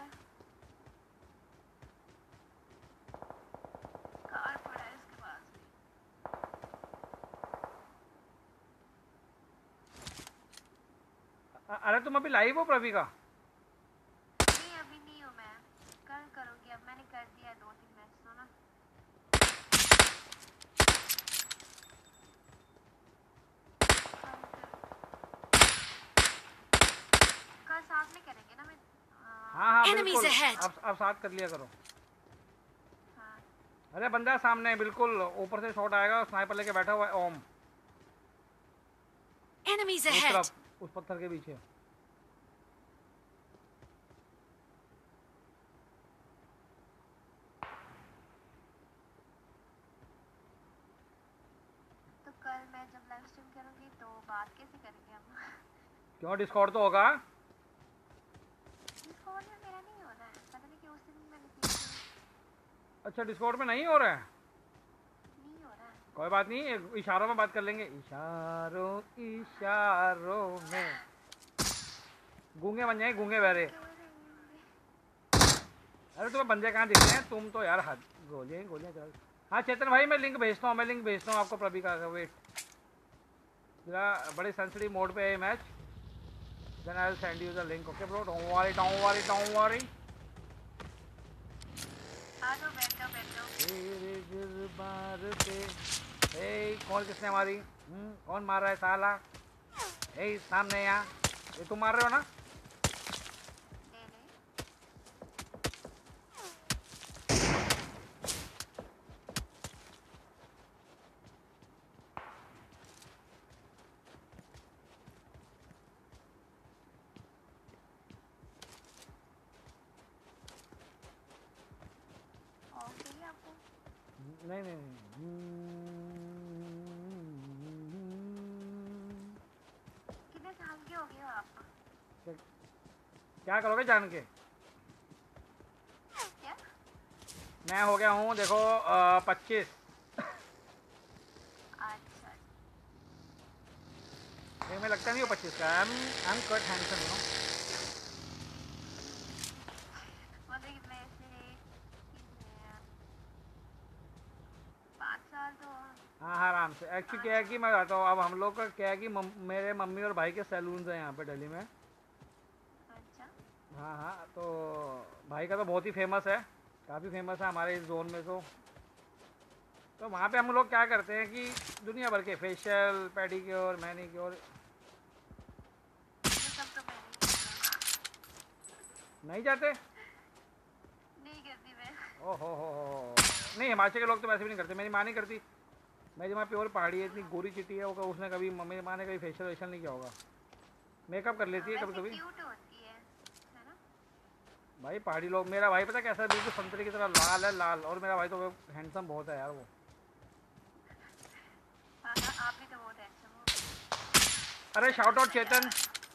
कार पड़ा है इसके पास भी। अ- अरे तुम अभी लाइव हो प्रवी का? नहीं अभी नहीं हूँ मैं, कल करूँगी। अब मैंने कर दिया दो तीन मैच तो ना। कल साथ में करेंगे ना। मैं हाँ हाँ Enemies बिल्कुल, ahead! अब अब साथ कर लिया करो। हाँ अरे बंदा सामने बिल्कुल ऊपर से शॉट आएगा, स्नाइपर लेके बैठा हुआ है ओम, Enemies उस ahead! तरफ, उस पत्थर के पीछे। तो कल मैं जब लाइव स्ट्रीम करूँगी तो बात कैसे करेंगे हम? क्यों, डिस्कॉर्ड तो होगा। डिस्कॉर्ड में मेरा नहीं हो रहा है, पता नहीं कि उस दिन मैंने किया अच्छा डिस्कॉर्ड में नहीं हो रहा है, नहीं हो रहा है। कोई बात नहीं, एक इशारों में बात कर लेंगे। इशारों इशारों में गूंगे बन जाएंगे, गूंगे बहरे। अरे तुम्हें बंदे कहाँ दिख रहे हैं, तुम तो यार हद, गोलियाँ गोलियाँ चल। हाँ चेतन भाई मैं लिंक भेजता हूँ, मैं लिंक भेजता हूँ आपको प्रभी का। वेट जरा, बड़े सेंसिटिव मोड पे है match. Then I will send you the link. Okay bro, don't worry don't worry don't worry. आ जाओ, बैठ जाओ बैठ जाओ। तेरे जज्बार पे ए कौन, किसने मारी? हम्म, कौन मार रहा है साला? ए सामने यहाँ, ये तुम मार रहे हो ना? ले ले। और चाहिए आपको? नहीं नहीं नहीं। कितने साल के हो गए हो आप? क्या करोगे जान के? क्या? मैं हो गया हूँ देखो पच्चीस। अच्छा ये मैं लगता नहीं हो पच्चीस का। I am quite handsome you know. मतलब कि मैं से कितने पाँच साल तो। हाँ हाँ आराम से। एक्चुअली क्या है कि मैं बताता हूँ, अब हम लोग का क्या है कि मम, मेरे मम्मी और भाई के सैलून्स हैं यहाँ पे दिल्ली में। अच्छा हाँ हाँ, तो भाई का तो बहुत ही फेमस है, काफ़ी फेमस है हमारे इस जोन में। तो तो वहाँ पे हम लोग क्या करते हैं कि दुनिया भर के फेशियल, पेडिक्योर, मैनिक्योर। ये सब तो मैं नहीं करती। नहीं जाते? नहीं करती मैं। ओ हो हो हो। नहीं हिमाचल के लोग तो वैसे भी नहीं करते, मेरी माँ नहीं करती। मेरी माँ प्योर पहाड़ी है, इतनी गोरी चिट्टी है, वो उसने कभी, मम्मी माँ ने कभी फेशियल वेशियल नहीं किया होगा। मेकअप कर लेती है कभी कभी। क्यूट होती है है ना? भाई पहाड़ी लोग, मेरा भाई पता कैसा है, बिल्कुल संतरे की तरह लाल है, लाल। और मेरा भाई तो हैंडसम बहुत है यार वो। हाँ हाँ, आप भी तो बहुत हैंडसम हो। अरे shout out Chetan.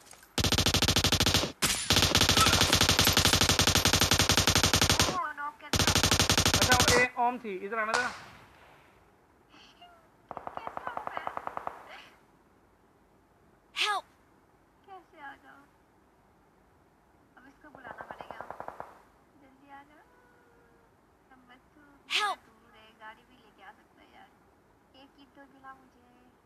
Oh knock कर दिया। अच्छा वो ए ओम थी, इधर आना जरा। कैसे हूँ मैं? Help! कैसे आ जाओ? अब इसको बुलाना पड़ेगा। जल्दी आ जाओ। अब बस तो Help! दूर है, गाड़ी भी लेके आ सकता है यार। एक किट तो दिला मुझे।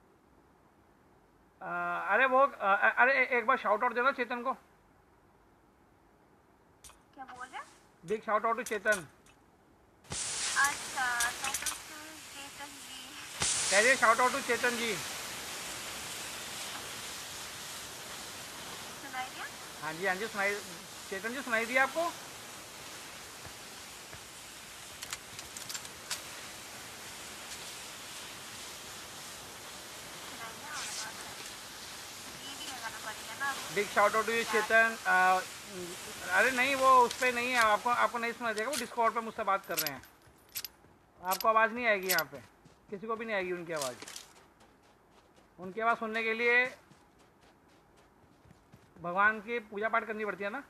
आ, अरे वो आ, अरे एक बार शाउट आउट देना चेतन को। क्या बोल रहे हैं? Big shout out to Chetan. अच्छा तो फिर स्टेटस कहिए shout out to Chetan ji. सुनाई दिया? हाँ जी हाँ जी सुनाई, चेतन जी सुनाई दिया आपको? सुनाई दिया और बात करें। ये भी लगाना पड़ेगा ना। Big shout out to you Chetan. आ, अरे नहीं वो उस पर नहीं है, आपको आपको नहीं सुना देगा, वो डिस्कॉर्ड पे मुझसे बात कर रहे हैं। आपको आवाज़ नहीं आएगी यहाँ पे, किसी को भी नहीं आएगी उनकी आवाज़। उनकी आवाज़ सुनने के लिए भगवान की पूजा पाठ करनी पड़ती है ना।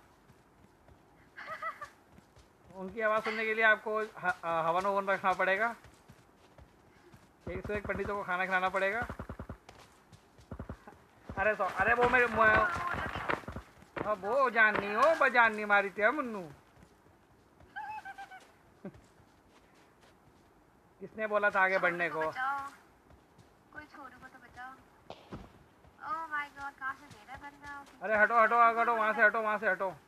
उनकी आवाज़ सुनने के लिए आपको ह- आ, हवन ववन रखना पड़ेगा, एक से एक पंडितों को खाना खिलाना पड़ेगा। अरे सो अरे वो मेरे अब वो जाननी हो बजाननी मारी थी मुन्नू। किसने बोला था आगे बढ़ने को? बचाओ, कोई छोरू को तो बचाओ। ओह माय गॉड, कहाँ से दे रहा है बंदा? अरे हटो हटो आगे हटो, वहाँ से हटो वहाँ से हटो।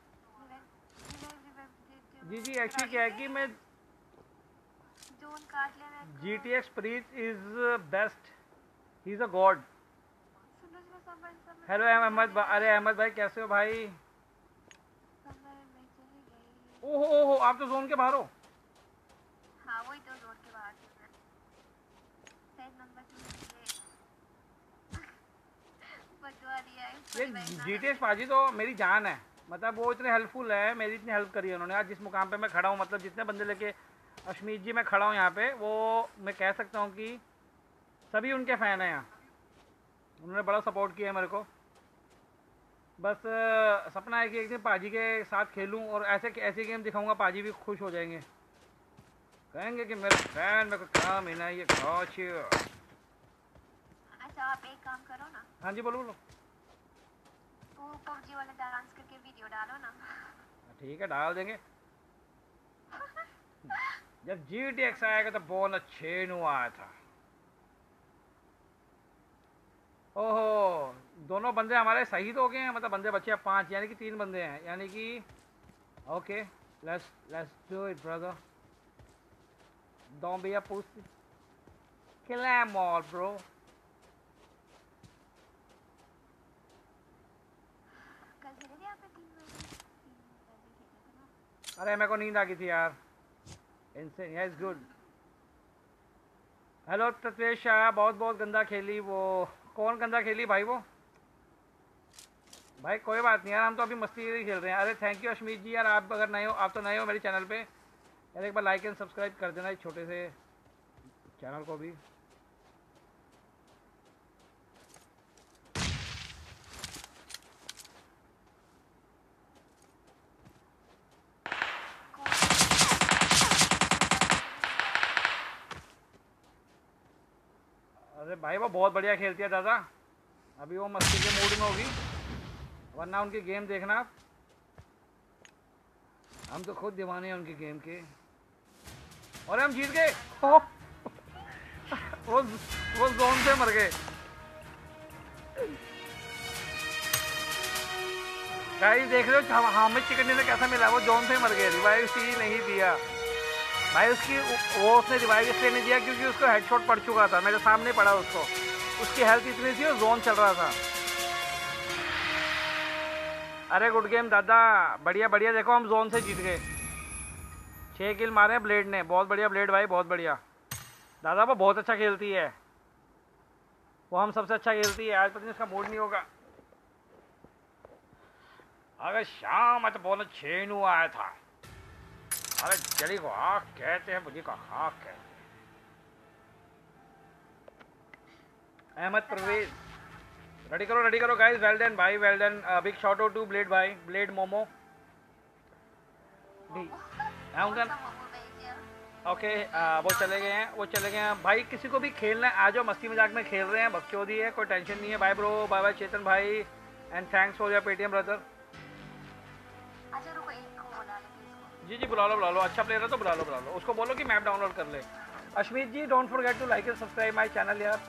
जी जी एक्चुअली क्या है कि मैं जोन काट लिया मैं। G T X Preet is best, he is a god. सुनो सुनो समझ समझ। हेलो अहमद भा- अरे अहमद भाई कैसे हो भाई? समझ में चली गई। ओहो ओहो आप तो जोन के बाहर हो। हाँ वही तो जोन के बाहर थी मैं। सही नंबर से मुझे बदवा दिया है। ये जी टी एक्स पाजी तो मेरी जान है, मतलब वो इतने हेल्पफुल है, मेरी इतनी हेल्प करी है उन्होंने। आज जिस मुकाम पे मैं खड़ा हूँ, मतलब जितने बंदे लेके अश्मीत जी मैं खड़ा हूँ यहाँ पे, वो मैं कह सकता हूँ कि सभी उनके फ़ैन हैं यहाँ। उन्होंने बड़ा सपोर्ट किया है मेरे को। बस अ, सपना है कि एक दिन पाजी के साथ खेलूँ और ऐसे ऐसे गेम दिखाऊंगा, पाजी भी खुश हो जाएंगे, कहेंगे कि मेरे फैन मेरे को काम ही ना ये काच। अच्छा आप एक काम करो ना, हाँ जी बोलो बोलो। वो पबजी वाला डांस करके वीडियो डालो ना। ठीक है डाल देंगे। जब जी टी एक्स आएगा तो बहुत अच्छे नु आया था। ओहो दोनों बंदे हमारे शहीद हो गए हैं, मतलब बंदे बचे हैं पांच, यानी कि तीन बंदे हैं, यानी कि okay let's let's do it brother. Don't be a pussy, kill them all bro. कल खेले थे आपने तीन बजे? तीन बजे खेले थे ना। अरे मेरे को नींद आ गई थी यार। इनसे yes good. Hello Tatvesh Shah, बहुत बहुत गंदा खेली वो। कौन गंदा खेली भाई वो? भाई कोई बात नहीं यार, हम तो अभी मस्ती ही खेल रहे हैं। अरे थैंक यू अश्मीत जी यार, आप अगर नए हो, आप तो नए हो मेरे चैनल पे यार, एक बार लाइक एंड सब्सक्राइब कर देना इस छोटे से चैनल को भी। अरे भाई वो बहुत बढ़िया खेलती है दादा, अभी वो मस्ती के मूड में होगी, वरना उनकी गेम देखना आप। हम तो खुद दीवाने हैं उनकी गेम के, और हम जीत गए। हो वो वो जोन से मर गए। गाइस देख रहे हो हामिद चिकन डिनर कैसा मिला, वो जोन से मर गए, रिवाइव सी नहीं दिया भाई उसकी। वो उसने रिवाइव इसलिए नहीं दिया क्योंकि उसको हेडशॉट पड़ चुका था, मेरे सामने पड़ा उसको, उसकी हेल्थ इतनी थी और जोन चल रहा था। अरे गुड गेम दादा, बढ़िया बढ़िया। देखो हम जोन से जीत गए, छः किल मारे ब्लेड ने, बहुत बढ़िया ब्लेड भाई, बहुत बढ़िया दादा। वो बहुत अच्छा खेलती है, वो हम सबसे अच्छा खेलती है। आज पता नहीं उसका मूड नहीं होगा। अगर शाम तो बहुत छः नू आया था। अरे जली को आग कहते हैं, बुझी को आग कहते हैं। अहमद परवेज रेडी करो रेडी करो गाइस, वेल डन भाई well done. Big shout out to blade भाई, ब्लेड मोमो उनका ओके। वो चले गए हैं वो चले गए हैं भाई। किसी को भी खेलना है आ जाओ, मस्ती मजाक में खेल रहे हैं, बकचोदी है, कोई टेंशन नहीं है। Bye bro, bye bye Chetan भाई, and thanks for your Paytm brother. अच्छा रुको, एक को बुला लेते इसको। जी जी बुला लो बुला लो, अच्छा प्लेयर है तो बुला लो बुला लो उसको, बोलो कि मैप डाउनलोड कर ले। Ashmeet ji don't forget to like and subscribe my channel यार।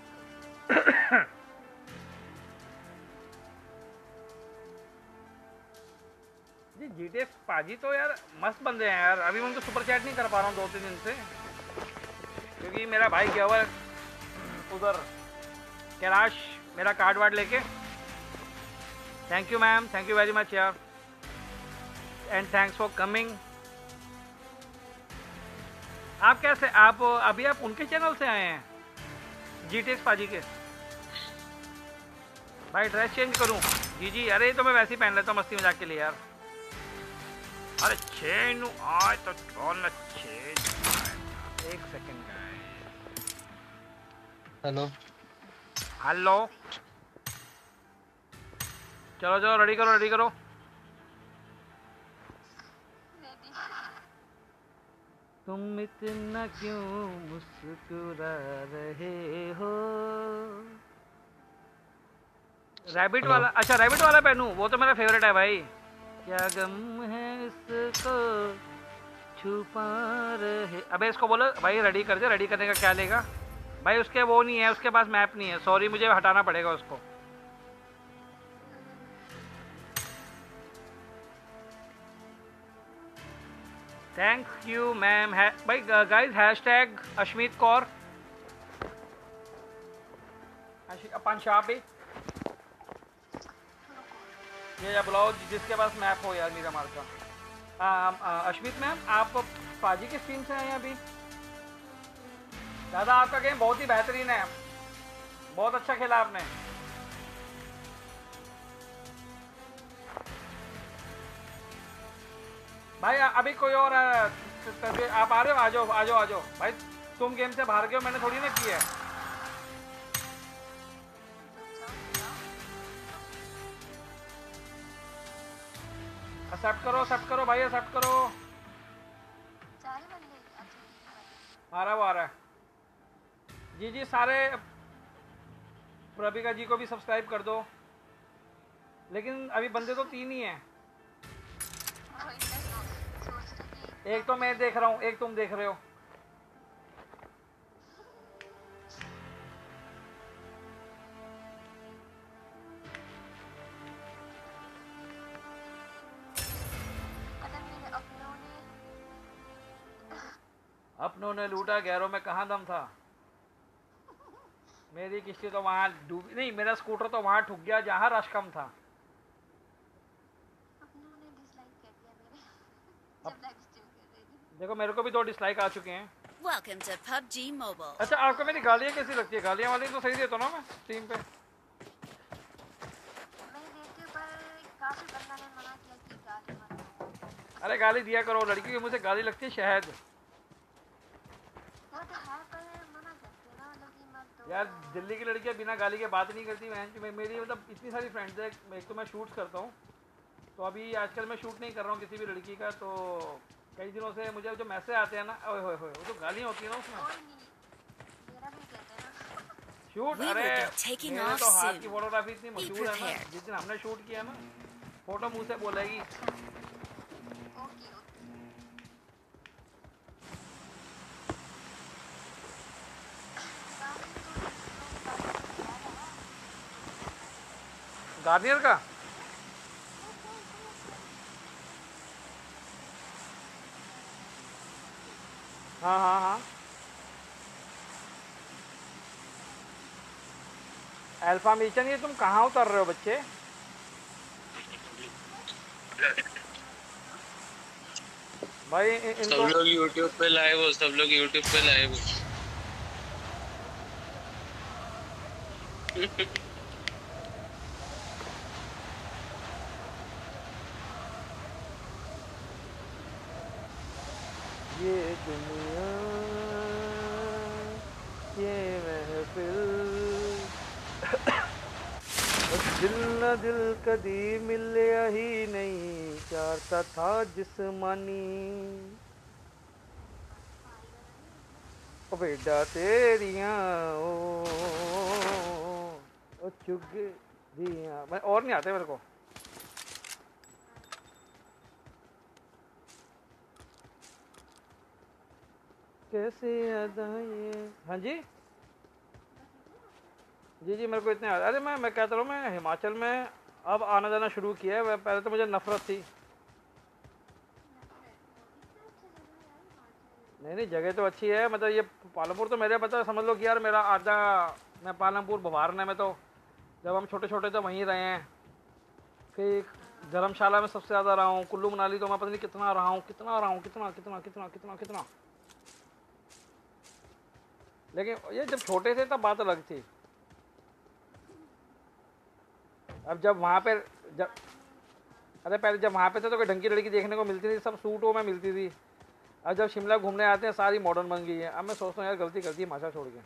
जी जी टी एक्स पाजी तो यार मस्त बंदे हैं यार। अभी मैं उनको सुपर चैट नहीं कर पा रहा हूँ दो तीन दिन से, क्योंकि मेरा भाई गया हुआ उधर कैलाश मेरा कार्ड वार्ड लेके। Thank you ma'am, thank you very much यार, एंड थैंक्स फॉर कमिंग। आप कैसे, आप अभी आप उनके चैनल से आए हैं जी टी एक्स पाजी के? भाई ड्रेस चेंज करूं? जी जी, अरे तो मैं वैसे ही पहन लेता हूँ मस्ती मजाक के लिए यार। अरे चेन आज तो कौन चेन, एक सेकंड गाइस। हेलो हेलो, चलो चलो रेडी करो रेडी करो। तुम इतना क्यों मुस्कुरा रहे हो? रैबिट वाला, अच्छा रैबिट वाला पहनूं? वो तो मेरा फेवरेट है भाई। क्या गम है इसको छुपा रहे। अबे इसको बोलो भाई रेडी कर दे, रेडी करने का क्या लेगा भाई? उसके वो नहीं है, उसके पास मैप नहीं है, सॉरी मुझे हटाना पड़ेगा उसको। Thank you ma'am. है भाई गाइस, हैशटैग अश्मीत कौर पंजाबी ये बुलाओ जिसके पास मैप हो यार मीरा मार का। अश्मीत मैम आप पाजी के स्ट्रीम से आए हैं अभी? दादा आपका गेम बहुत ही बेहतरीन है, बहुत अच्छा खेला आपने। भाई अभी कोई और आप आ रहे हो? आ जाओ आ जाओ आ जाओ भाई, तुम गेम से बाहर गए हो, मैंने थोड़ी ना की है। एक्सेप्ट करो एक्सेप्ट करो भाई, एक्सेप्ट करो। आ रहा वो आ रहा है। जी जी, सारे प्रभिका जी को भी सब्सक्राइब कर दो, लेकिन अभी बंदे तो तीन ही हैं। एक तो मैं देख रहा हूँ, एक तुम देख रहे हो। अपनों ने लूटा गैरों में कहाँ दम था। मेरी किश्ती तो वहां डूबी नहीं, मेरा स्कूटर तो वहां ठुक गया जहां रश कम था। देखो मेरे को भी दो डिसलाइक आ चुके हैं। Welcome to P U B G Mobile. अच्छा आपको मेरी गालियाँ कैसी लगती है? गालियाँ वाली तो सही देता ना मैं स्ट्रीम पे। अरे गाली दिया करो, लड़की की मुझे से गाली लगती है शहद। यार दिल्ली की लड़कियां बिना गाली के बात नहीं करती। मैं मेरी मतलब इतनी सारी फ्रेंड्स है, एक तो मैं शूट करता हूँ, तो अभी आजकल मैं शूट नहीं कर रहा हूँ किसी भी लड़की का, तो कई दिनों से मुझे जो मैसेज आते हैं ना, ओए होए होए, वो तो गालियाँ होती है ना उसमें। शूट, अरे मेरे तो हाथ की फोटोग्राफी इतनी मशहूर है ना, जिस दिन हमने शूट किया ना, फोटो मुँह से बोलेगी। गार्नियर का हाँ हाँ हाँ, अल्फा मिशन। ये तुम कहाँ उतर रहे हो बच्चे? भाई इन सब लोग यूट्यूब पे लाइव हो, सब लोग यूट्यूब पे लाइव हो। ये दुनिया ये महफिल दिल न दिल कदी मिलिया ही नहीं, चाहता था जिस्मानी ओ बेटा तेरियां ओ, ओ चुग दिया। मैं और नहीं आते मेरे को। कैसे अदाएं, हाँ जी जी जी, मेरे को इतने। अरे मैं मैं कहता रहा हूँ, मैं हिमाचल में अब आना जाना शुरू किया है। पहले तो मुझे नफरत थी। नहीं नहीं नहीं, जगह तो अच्छी है। मतलब ये पालमपुर तो मेरे पता समझ लो कि यार मेरा आधा, मैं पालमपुर भवारने में तो जब हम छोटे छोटे तो वहीं रहे हैं। फिर धर्मशाला में सबसे ज़्यादा रहा हूँ। कुल्लू मनाली तो मैं पता नहीं कितना रहा हूँ, कितना रहा हूँ, कितना कितना कितना कितना कितना। लेकिन ये जब छोटे थे तब बात अलग थी। अब जब वहाँ पे जब अरे पहले जब वहाँ पे थे तो कोई ढंग की लड़की देखने को मिलती थी, सब सूटों में मिलती थी। अब जब शिमला घूमने आते हैं सारी मॉडर्न बन गई है। अब मैं सोचता हूँ यार गलती करती है माशा छोड़ के।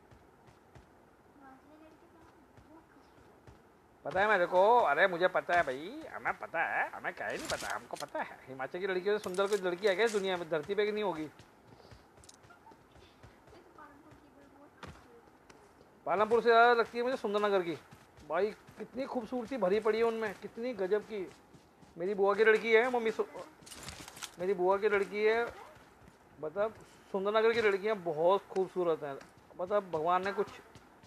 पता है मेरे को, अरे मुझे पता है भाई, हमें पता है, हमें क्या ही नहीं पता, हमको पता है हिमाचल की लड़कियों से सुंदर कोई लड़की है क्या इस दुनिया में, धरती पे की नहीं होगी। पालमपुर से ज़्यादा लगती है मुझे सुंदरनगर की। भाई कितनी खूबसूरती भरी पड़ी है उनमें, कितनी गजब की। मेरी बुआ की लड़की है, मम्मी मेरी बुआ की लड़की है। मतलब सुंदरनगर की लड़कियां बहुत खूबसूरत हैं। मतलब भगवान ने कुछ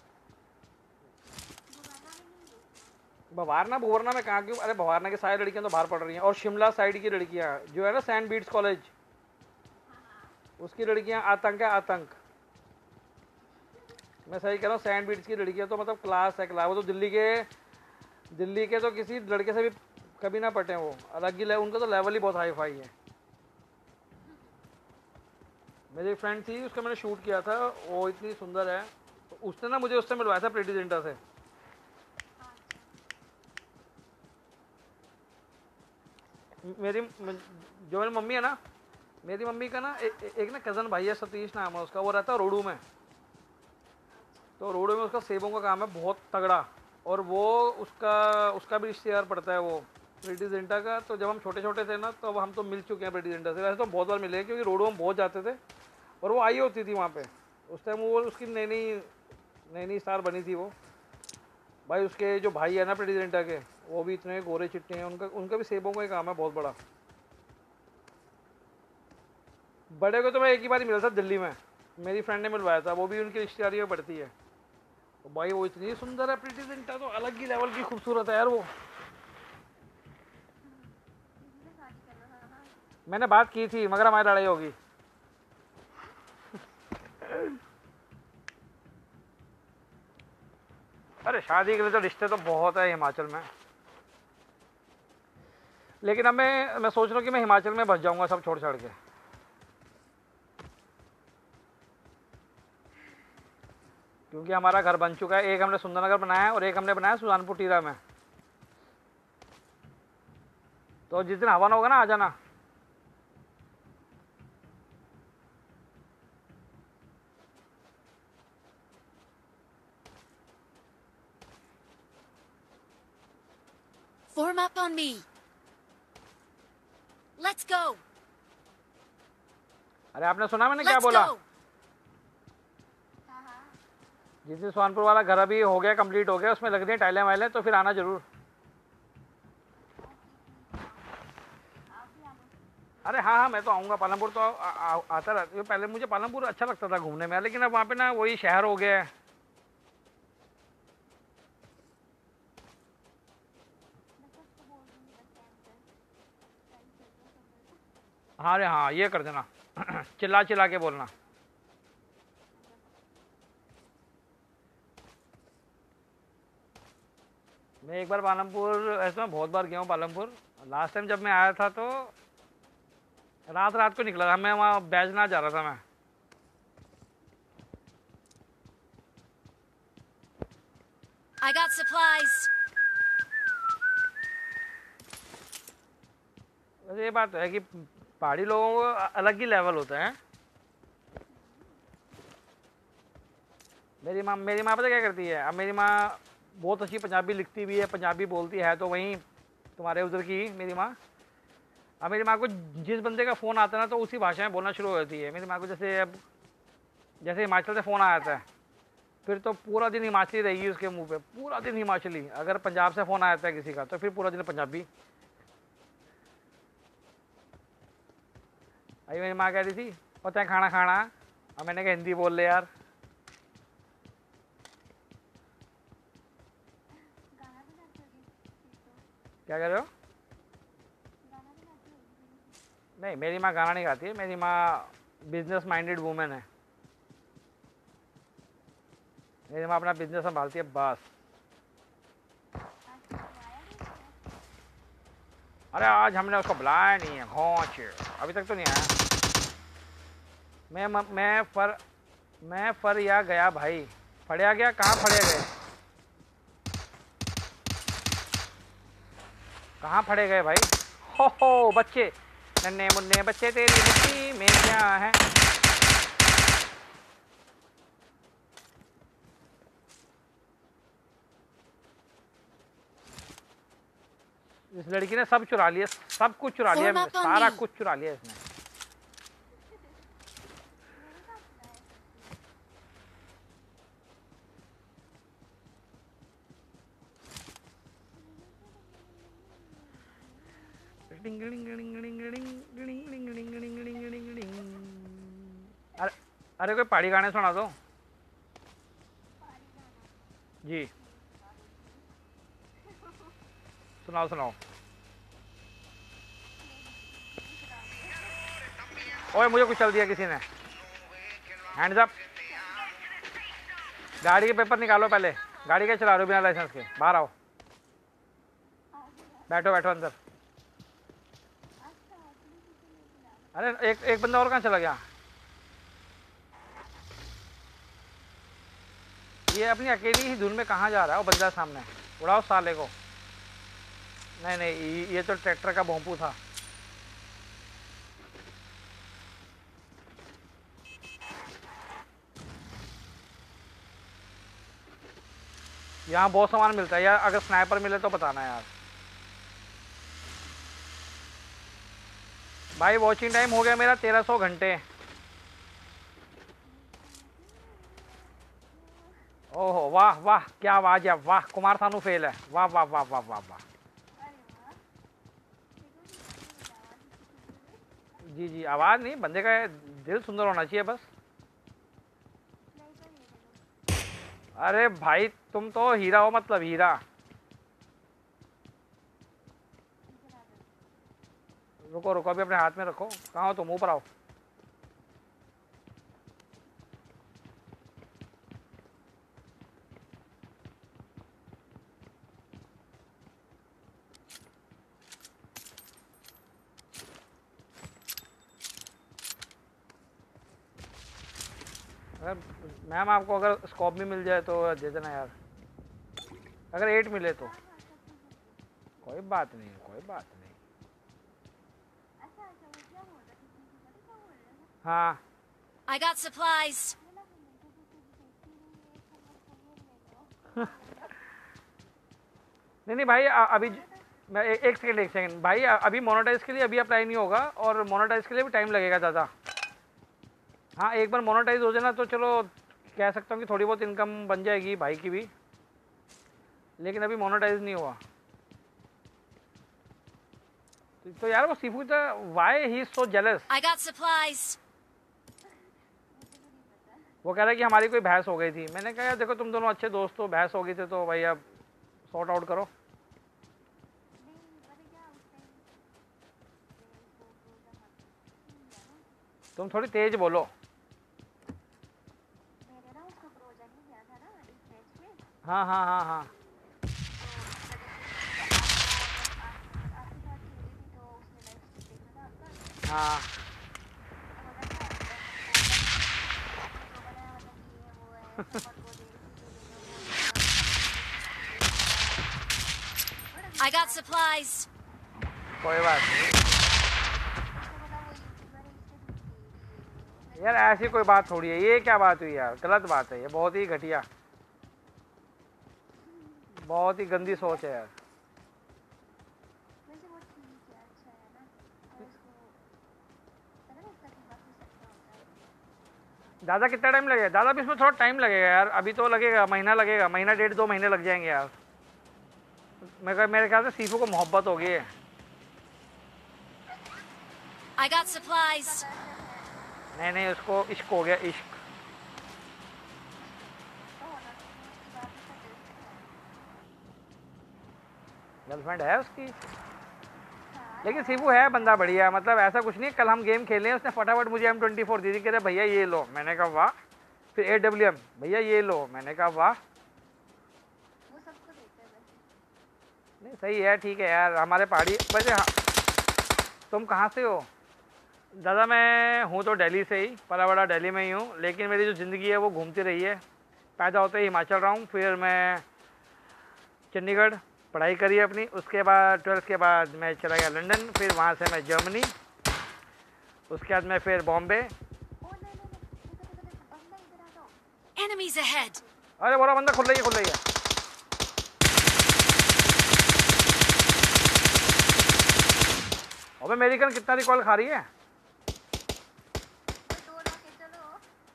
भवारना भुवरना में कहाँ क्यों, अरे भवारना की सारी लड़कियां तो बाहर पढ़ रही हैं। और शिमला साइड की लड़कियां जो है ना, सेंट बीट्स कॉलेज, उसकी लड़कियां आतंक है, आतंक। मैं सही कह रहा हूँ, सेंट बीट्स की लड़कियां तो मतलब क्लास है, क्लास। वो तो दिल्ली के दिल्ली के तो किसी लड़के से भी कभी ना पटे, वो अलग ही, उनका तो लेवल ही बहुत हाई फाई है। मेरी फ्रेंड थी, उसका मैंने शूट किया था, वो इतनी सुंदर है। तो उसने ना मुझे उससे मिलवाया था प्रीति जिंटा से। मेरी जो मेरी मम्मी है ना, मेरी मम्मी का ना ए, एक ना कज़न भाई है, सतीश नाम है उसका, वो रहता है रोडू में। तो रोडू में उसका सेबों का काम है बहुत तगड़ा। और वो उसका उसका भी रिश्तेदार पड़ता है वो प्रीति जिंटा का। तो जब हम छोटे छोटे थे ना, तो अब हम तो मिल चुके हैं प्रीति जिंटा से। वैसे तो बहुत बार मिले हैं क्योंकि रोडू में बहुत जाते थे और वो आई होती थी वहाँ पे। उस टाइम वो उसकी नई नई नई नई स्टार बनी थी वो। भाई उसके जो भाई है ना प्रीति जिंटा के, वो भी इतने गोरे चिट्टे हैं। उनका उनका भी सेबों का ही काम है बहुत बड़ा। बड़े को तो मैं एक ही बार ही मिला था दिल्ली में, मेरी फ्रेंड ने मिलवाया था, वो भी उनकी रिश्तेदारी में पड़ती है। तो भाई वो इतनी सुंदर है प्रीति जिंटा, तो अलग ही लेवल की खूबसूरत है यार वो। मैंने बात की थी मगर हमारी लड़ाई होगी। अरे शादी के लिए तो रिश्ते तो बहुत है हिमाचल में। लेकिन अब मैं मैं सोच रहा हूँ कि मैं हिमाचल में बस जाऊंगा सब छोड़ छाड़ के। क्योंकि हमारा घर बन चुका है। एक हमने सुंदरनगर बनाया है और एक हमने बनाया सुजानपुर टीरा में। तो जिस दिन हवन होगा ना, आ जाना। Form up on me. Let's go. अरे आपने सुना मैंने क्या Let's बोला? go. जिस दिन सुजानपुर वाला घर अभी हो गया, कंप्लीट हो गया, उसमें लग रही है टाइलें वाइलें, तो फिर आना जरूर। अरे हाँ हाँ, मैं तो आऊँगा। पालमपुर तो आ, आ, आता रहता है। पहले मुझे पालमपुर अच्छा लगता था घूमने में, लेकिन अब वहाँ पे ना वही शहर हो गया है। हाँ अरे हाँ, ये कर देना। चिल्ला चिल्ला के बोलना। मैं एक बार पालमपुर, ऐसे मैं बहुत बार गया हूँ पालमपुर। लास्ट टाइम जब मैं आया था तो रात रात को निकला था मैं, वहाँ बैजनाथ जा रहा था मैं। I got supplies. वैसे ये बात है कि पहाड़ी लोगों का अलग ही लेवल होता है। मेरी माँ मेरी माँ पता क्या करती है? अब मेरी माँ बहुत अच्छी पंजाबी लिखती भी है, पंजाबी बोलती है, तो वहीं तुम्हारे उधर की मेरी माँ। अब मेरी माँ को जिस बंदे का फ़ोन आता है ना, तो उसी भाषा में बोलना शुरू हो जाती है मेरी माँ को। जैसे अब जैसे हिमाचल से फ़ोन आया था, फिर तो पूरा दिन हिमाचली रहेगी उसके मुंह पे, पूरा दिन हिमाचली। अगर पंजाब से फ़ोन आया था किसी का, तो फिर पूरा दिन पंजाबी। अभी मेरी माँ कह रही थी पता है खाना खाना, अब मैंने कहा हिंदी बोल ले यार। क्या कह रहे हो? नहीं, मेरी माँ गाना नहीं गाती है। मेरी माँ बिजनेस माइंडेड वुमेन है, ये मैं अपना बिजनेस संभालती है बस। अरे आज हमने उसको बुलाया नहीं है, घोंच अभी तक तो नहीं आया। मैं म, मैं फर मैं फर या गया भाई, फड़िया गया, कहाँ फड़े गए, कहाँ फड़े गए भाई? हो हो बच्चे, नन्हे मुन्ने बच्चे तेरी मुट्ठी में क्या है। इस लड़की ने सब चुरा लिया, सब कुछ चुरा लिया, Form up on सारा me. कुछ चुरा लिया इसने। अरे अरे कोई पहाड़ी गाने सुना दो जी, सुनाओ सुनाओ। ओए मुझे कुछ चल दिया किसी ने, हैंड्स अप। गाड़ी के पेपर निकालो पहले, गाड़ी क्या चला रहे हो बिना लाइसेंस के, बाहर आओ, बैठो बैठो अंदर। अरे एक एक बंदा और कहाँ चला गया? ये अपनी अकेली ही धुन में कहाँ जा रहा है वो बंदा सामने, उड़ाओ साले को। नहीं नहीं ये तो ट्रैक्टर का भोंपू था। यहाँ बहुत सामान मिलता है यार, अगर स्नाइपर मिले तो बताना यार। भाई वॉचिंग टाइम हो गया मेरा तेरह सौ घंटे। ओहो वाह वाह क्या आवाज है, वाह कुमार सानू फेल है, वाह वाह वाह वाह वाह वाह। जी जी आवाज नहीं, बंदे का दिल सुंदर होना चाहिए बस। अरे भाई तुम तो हीरा हो, मतलब हीरा। रुको रुको अभी अपने हाथ में रखो, कहाँ हो तुम, ऊपर आओ। अगर मैम आपको अगर स्कोप भी मिल जाए तो दे देना यार, अगर एट मिले तो। कोई बात नहीं कोई बात नहीं। हाँ I got supplies. नहीं नहीं भाई अ- अभी मैं ए, एक सेकंड एक सेकंड भाई, अ- अभी मोनेटाइज के लिए अभी अप्लाई नहीं होगा, और मोनेटाइज के लिए भी टाइम लगेगा ज़्यादा। हाँ एक बार मोनेटाइज हो जाए ना तो चलो कह सकता हूँ कि थोड़ी बहुत इनकम बन जाएगी भाई की भी, लेकिन अभी मोनेटाइज नहीं हुआ। तो, तो यार वो sifu why he is so jealous. I got supplies. वो कह रहा है कि हमारी कोई बहस हो गई थी। मैंने कहा यार देखो तुम दोनों अच्छे दोस्त हो, बहस हो गई थी तो भाई अब सॉर्ट आउट करो। तुम थोड़ी तेज बोलो। हाँ हाँ हाँ हाँ हाँ I got supplies. कोई बात नहीं यार, ऐसी कोई बात थोड़ी है, ये क्या बात हुई यार, गलत बात है ये, बहुत ही घटिया, बहुत ही गंदी सोच है यार। दादा कितना टाइम लगेगा? दादा भी इसमें थोड़ा टाइम लगेगा यार, अभी तो लगेगा, महीना लगेगा, महीना डेढ़ दो महीने लग जाएंगे यार। मेरे मेरे ख्याल से सीफू को मोहब्बत हो गई है। I got supplies. नहीं नहीं उसको इश्क हो गया, इश्क। गर्लफ्रेंड है उसकी? लेकिन शिबू है बंदा बढ़िया, मतलब ऐसा कुछ नहीं। कल हम गेम खेले, उसने फटाफट मुझे एम ट्वेंटी फोर दी थी, कह रहे भैया ये लो, मैंने कहा वाह। फिर ए डब्ल्यू एम, भैया ये लो, मैंने कहा वाह। वो सबको देते हैं वैसे। नहीं सही है, ठीक है यार। हमारे पहाड़ी वैसे। हाँ, तुम कहाँ से हो? दादा मैं हूँ तो दिल्ली से ही, पला बड़ा दिल्ली में ही हूँ, लेकिन मेरी जो ज़िंदगी है वो घूमती रही है। पैदा होते ही हिमाचल रहा हूँ, फिर मैं चंडीगढ़ पढ़ाई करी अपनी, उसके बाद ट्वेल्थ के बाद मैं चला गया लंदन, फिर वहाँ से मैं जर्मनी, उसके बाद मैं फिर बॉम्बे। ओ नहीं नहीं नहीं, देखो देखो देखो, बंदा इधर आ जाओ। Enemies ahead! अरे बोला बंदा खुल रही है, खुल रही है। अबे मेरी गन कितना रिकॉल खा रही है। वो दो लोग के चलो।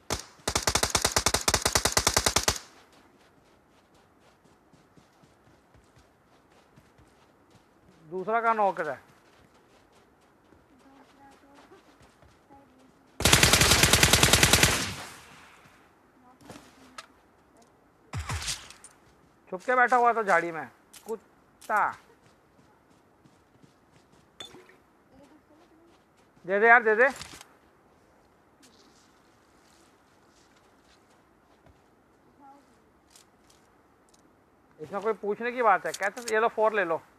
दूसरा का नॉक है। दूसरा तो छुप के बैठा हुआ था झाड़ी में कुत्ता। दे दे यार, दे दे। इसमें कोई पूछने की बात है? कैसे? ये लो फोर ले लो।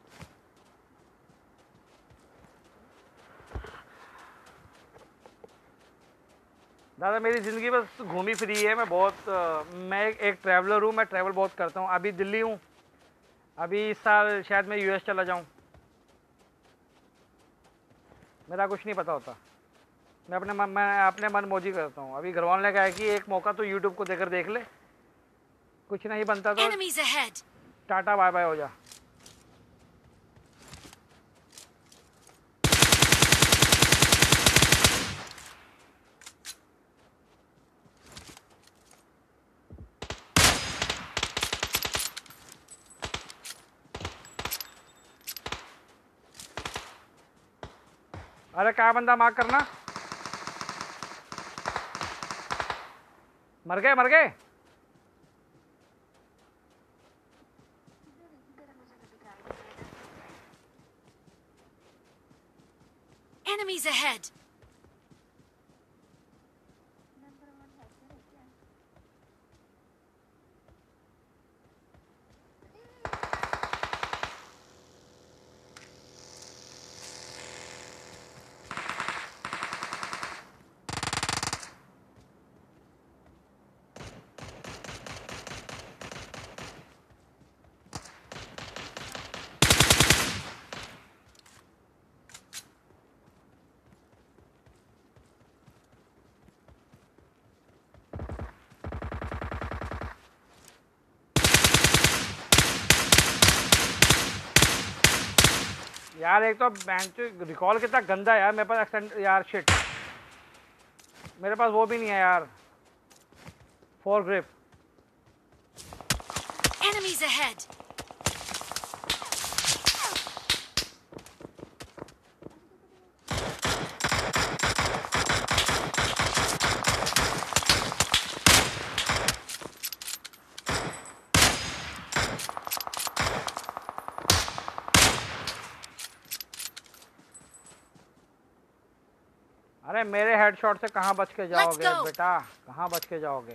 दादा मेरी ज़िंदगी बस घूमी फिरी है। मैं बहुत आ, मैं एक, एक ट्रैवलर हूँ, मैं ट्रैवल बहुत करता हूँ। अभी दिल्ली हूँ, अभी इस साल शायद मैं यूएस चला जाऊँ, मेरा कुछ नहीं पता होता। मैं अपने मन मैं अपने मन मौजी करता हूँ। अभी घर वालों ने कहा है कि एक मौका तो यूट्यूब को देकर देख ले, कुछ नहीं बनता तो Enemies ahead! Tata bye bye हो जा। अरे क्या बंदा मार्क करना। मर गए मर गए। इधर इधर मुझे तो दिखाई दे रहा है। Enemies ahead! Number one hacker है क्या? यार एक तो बेंच रिकॉल कितना गंदा है यार। मेरे पास एक्सटेंड यार शिट, मेरे पास वो भी नहीं है यार, फोर ग्रिप। Enemies ahead! अरे मेरे हेडशॉट से कहाँ बच के जाओगे go. बेटा, कहाँ बच के जाओगे।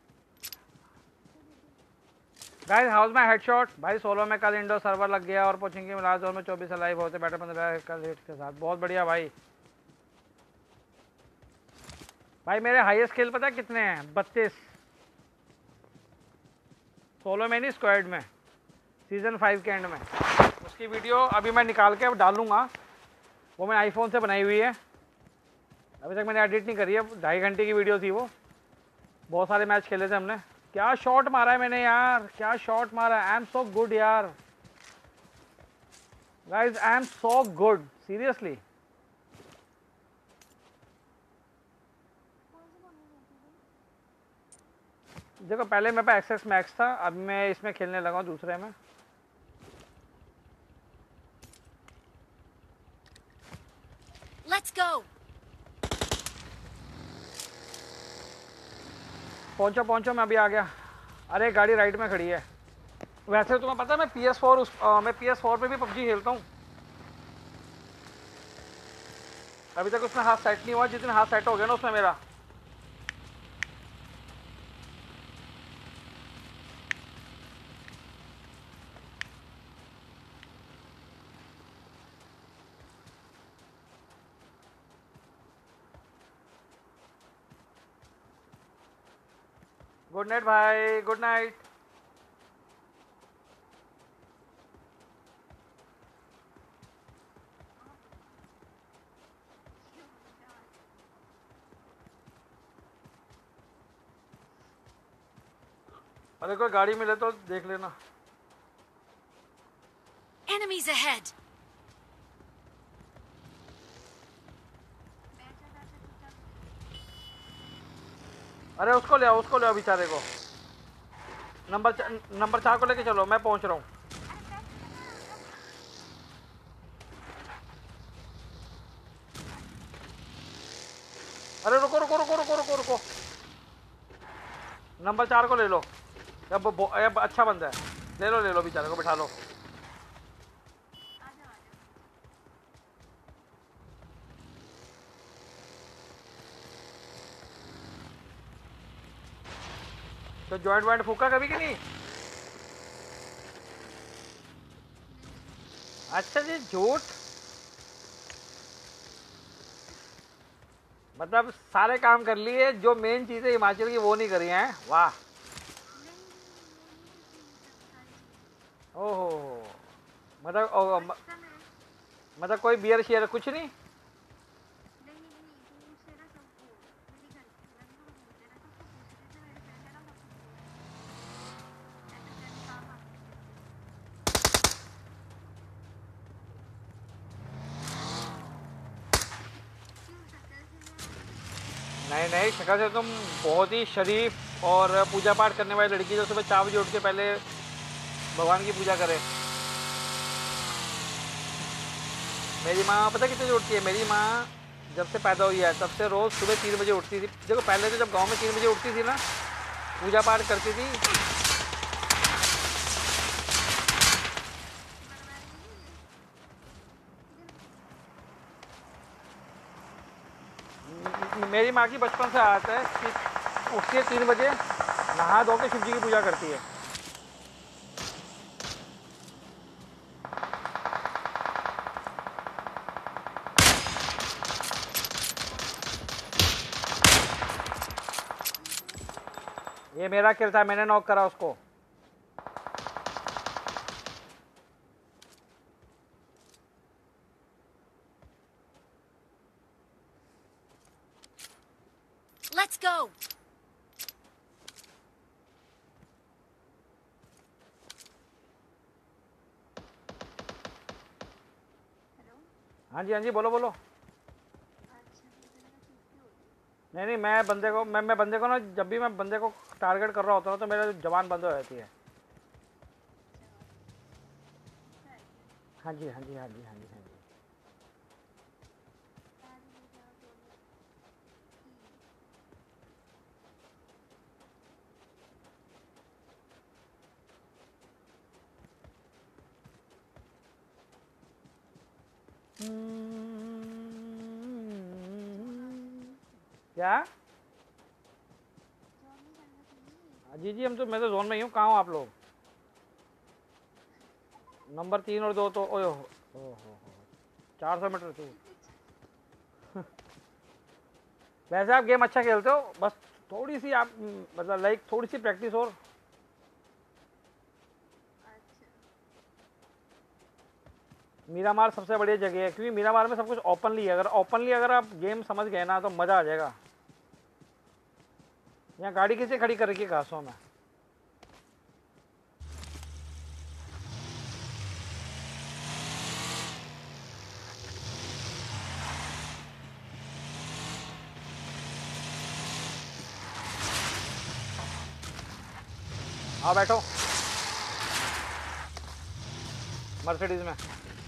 गाइस हाउस में हेडशॉट भाई। सोलो में कल इंडो सर्वर लग गया और पूछेंगे लास्ट जोन में चौबीस लाइव होते बैठे पंद्रह कल हिट के साथ। बहुत बढ़िया भाई। भाई मेरे हाईएस्ट किल पता है कितने हैं? बत्तीस। सोलो में नहीं, स्क्वाड में, सीजन फाइव के एंड में। उसकी वीडियो अभी मैं निकाल के अब डालूंगा। वो मैंने आईफोन से बनाई हुई है, अभी तक मैंने एडिट नहीं करी है। ढाई घंटे की वीडियो थी वो। बहुत सारे मैच खेले थे हमने। क्या शॉट मारा है मैंने यार, क्या शॉट मारा है। आई एम सो गुड यार guys, I am so good seriously. देखो पहले मेरे पास एक्सेस मैक्स था, अब मैं इसमें खेलने लगा हूँ दूसरे में। Let's go! पहुंचो पहुंचो, मैं अभी आ गया। अरे गाड़ी राइट में खड़ी है। वैसे तुम्हें पता है मैं पी एस फोर उस आ, मैं पी एस फोर पे भी पबजी खेलता हूँ। अभी तक उसमें हाथ सेट नहीं हुआ, जितने हाथ सेट हो गया ना उसमें मेरा। गुड नाइट भाई, गुड नाइट। अरे कोई गाड़ी मिले तो देख लेना। Enemies ahead! अरे उसको ले आओ, उसको ले आओ बेचारे को। नंबर चा, नंबर चार को लेके चलो, मैं पहुंच रहा हूँ। अरे रुको रुको रुको रुको रुको रुको, नंबर चार को ले लो। अब अब अच्छा बंदा है, ले लो ले लो बेचारे को, बिठा लो। तो जॉइंट वॉइंट फूका कभी कि नहीं? अच्छा जी, झूठ मतलब सारे काम कर लिए, जो मेन चीज़ें हिमाचल की वो नहीं करी हैं। वाह। ओहो, मतलब ओ, म, मतलब कोई बियर शेयर कुछ नहीं? नहीं नहीं, शक्ल से तुम बहुत ही शरीफ और पूजा पाठ करने वाली लड़की, जो सुबह चार बजे उठ के पहले भगवान की पूजा करे। मेरी माँ पता कितने बजे उठती है? मेरी माँ जब से पैदा हुई है तब से रोज़ सुबह तीन बजे उठती थी। देखो पहले तो जब गांव में तीन बजे उठती थी ना, पूजा पाठ करती थी। मेरी माँ की बचपन से आदत है कि उठती है तीन बजे, नहा धो के शिव जी की पूजा करती है। ये मेरा किल था, मैंने नॉक करा उसको। Let's go! हाँ जी हाँ जी, बोलो बोलो। नहीं नहीं, मैं बंदे को मैं मैं बंदे को ना, जब भी मैं बंदे को टारगेट कर रहा होता हूँ तो मेरा जवान बंद हो जाती है। हाँ जी हाँ जी हाँ जी हाँ जी हाँ जी। क्या? जी जी, हम तो मैं तो जोन में ही हूँ। कहाँ हो आप लोग? नंबर तीन और दो तो ओह हो हो चार सौ मीटर थी। वैसे आप गेम अच्छा खेलते हो, बस थोड़ी सी आप मतलब लाइक थोड़ी सी प्रैक्टिस और। मीरामार सबसे बढ़िया जगह है, क्योंकि मीरामार में सब कुछ ओपनली है। अगर ओपनली अगर आप गेम समझ गए ना तो मज़ा आ जाएगा। यहाँ गाड़ी किसे खड़ी कर रखी है घासों में? आओ बैठो मर्सिडीज में।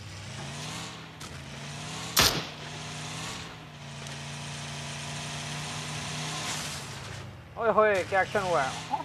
ओए होए, क्या एक्शन हुआ है?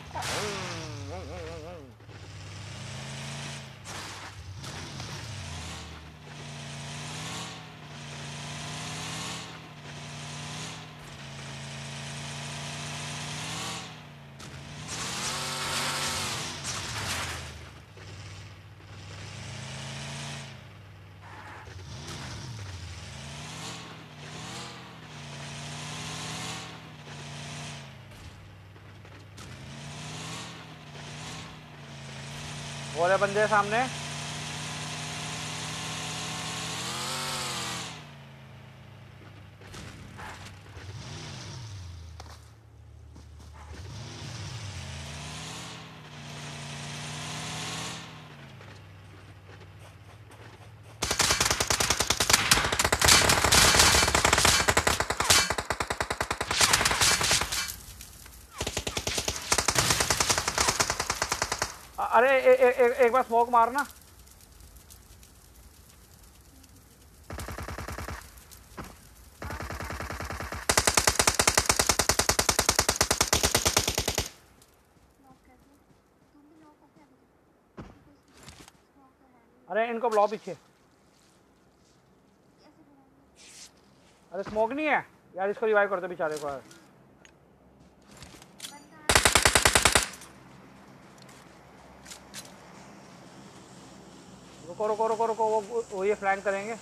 वो वाले बंदे सामने। अरे ए, ए, ए, एक बार स्मोक मारना। अरे इनको ब्लॉक पीछे। अरे स्मोक नहीं है यार, इसको रिवाइव कर दो बेचारे को। रुको रुको रुको रुको, वो वो ये फ्लैंक करेंगे।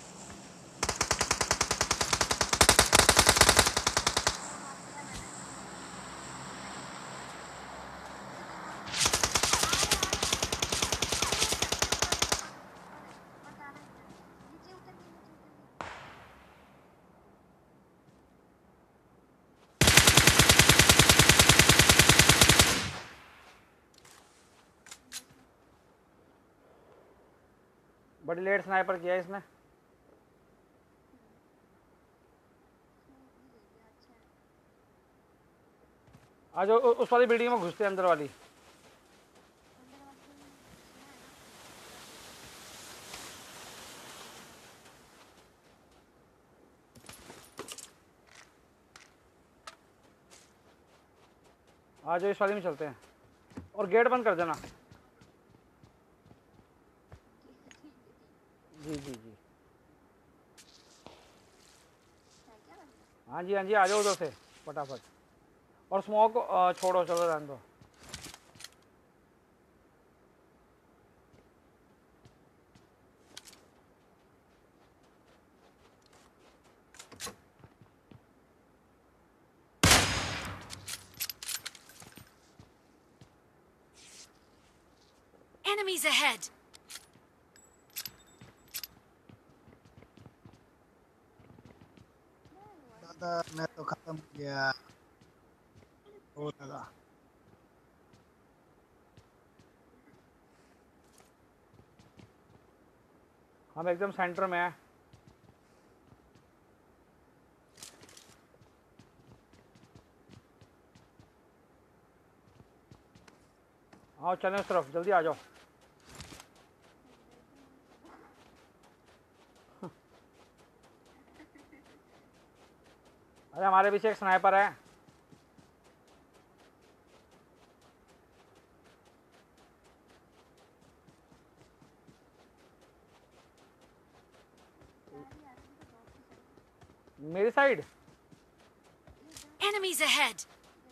बड़ी लेट स्नाइपर किया इसने। आज उस वाली बिल्डिंग में घुसते अंदर वाली। आज इस वाली में चलते हैं और गेट बंद कर देना। जी जी जी हाँ जी हाँ जी, आ जाओ उधर से फटाफट। और स्मोक छोड़ो, चलो रहने दो। Enemies ahead. दादा मैं तो खत्म हो गया। ओ दादा हम एकदम सेंटर में है। आओ चलें उस तरफ, जल्दी आ जाओ। अरे हमारे पीछे एक स्नाइपर है। मेरी साइड। Enemies ahead.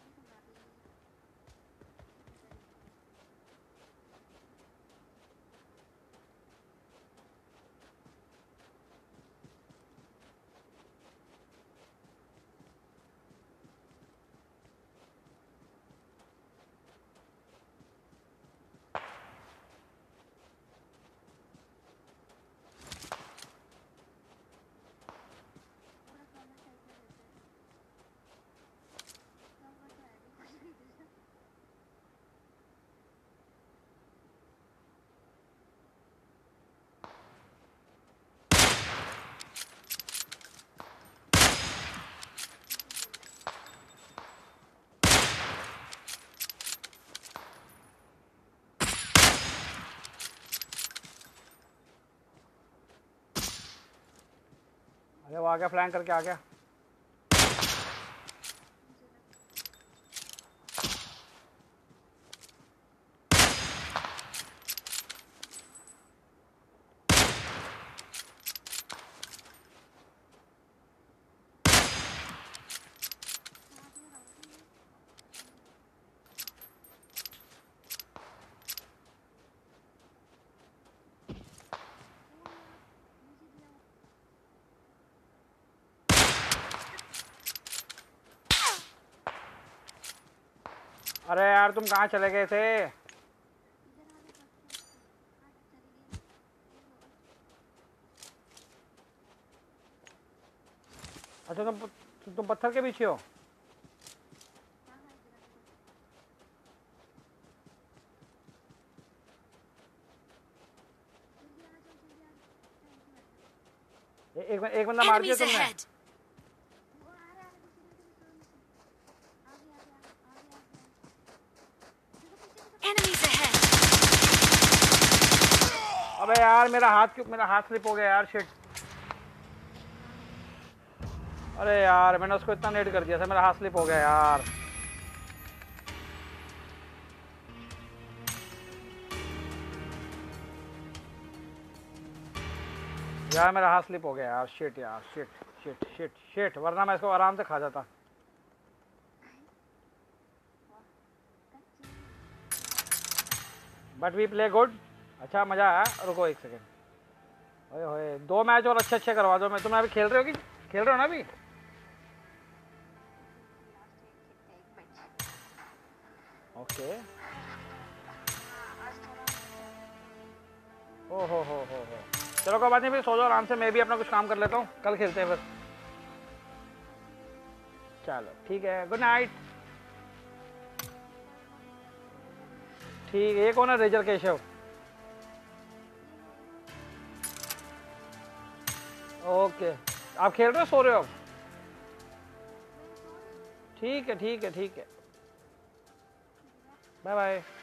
अरे वो आ गया, फ्लैंक करके आ गया। अरे यार तुम कहाँ चले गए थे? अच्छा तुम तुम पत्थर के पीछे हो। ए- एक एक बंदा मार दिया Enemies तुमने। ahead! Enemies ahead! अबे यार मेरा हाथ क्यों मेरा हाथ स्लिप हो गया यार, शिट। अरे यार मैंने उसको इतना नेट कर दिया था, मेरा हाथ स्लिप हो गया यार। यार मेरा हाथ स्लिप हो गया यार, शिट यार, शिट शिट शिट शिट, वरना मैं इसको आराम से खा जाता। But we play good. अच्छा मजा आया। रुको एक सेकेंड। ओए होए, दो मैच और अच्छे अच्छे करवा दो। मैं तुम अभी खेल रहे हो कि खेल रहे हो ना अभी? ओके। ओ हो हो हो हो चलो कोई बात नहीं, फिर सो जाओ आराम से, मैं भी अपना कुछ काम कर लेता हूँ, कल खेलते हैं फिर। चलो ठीक है, गुड नाइट। ठीक है, ये कौन है? रेजर केशव। ओके, आप खेल रहे हो सो रहे हो? ठीक है ठीक है ठीक है, बाय बाय।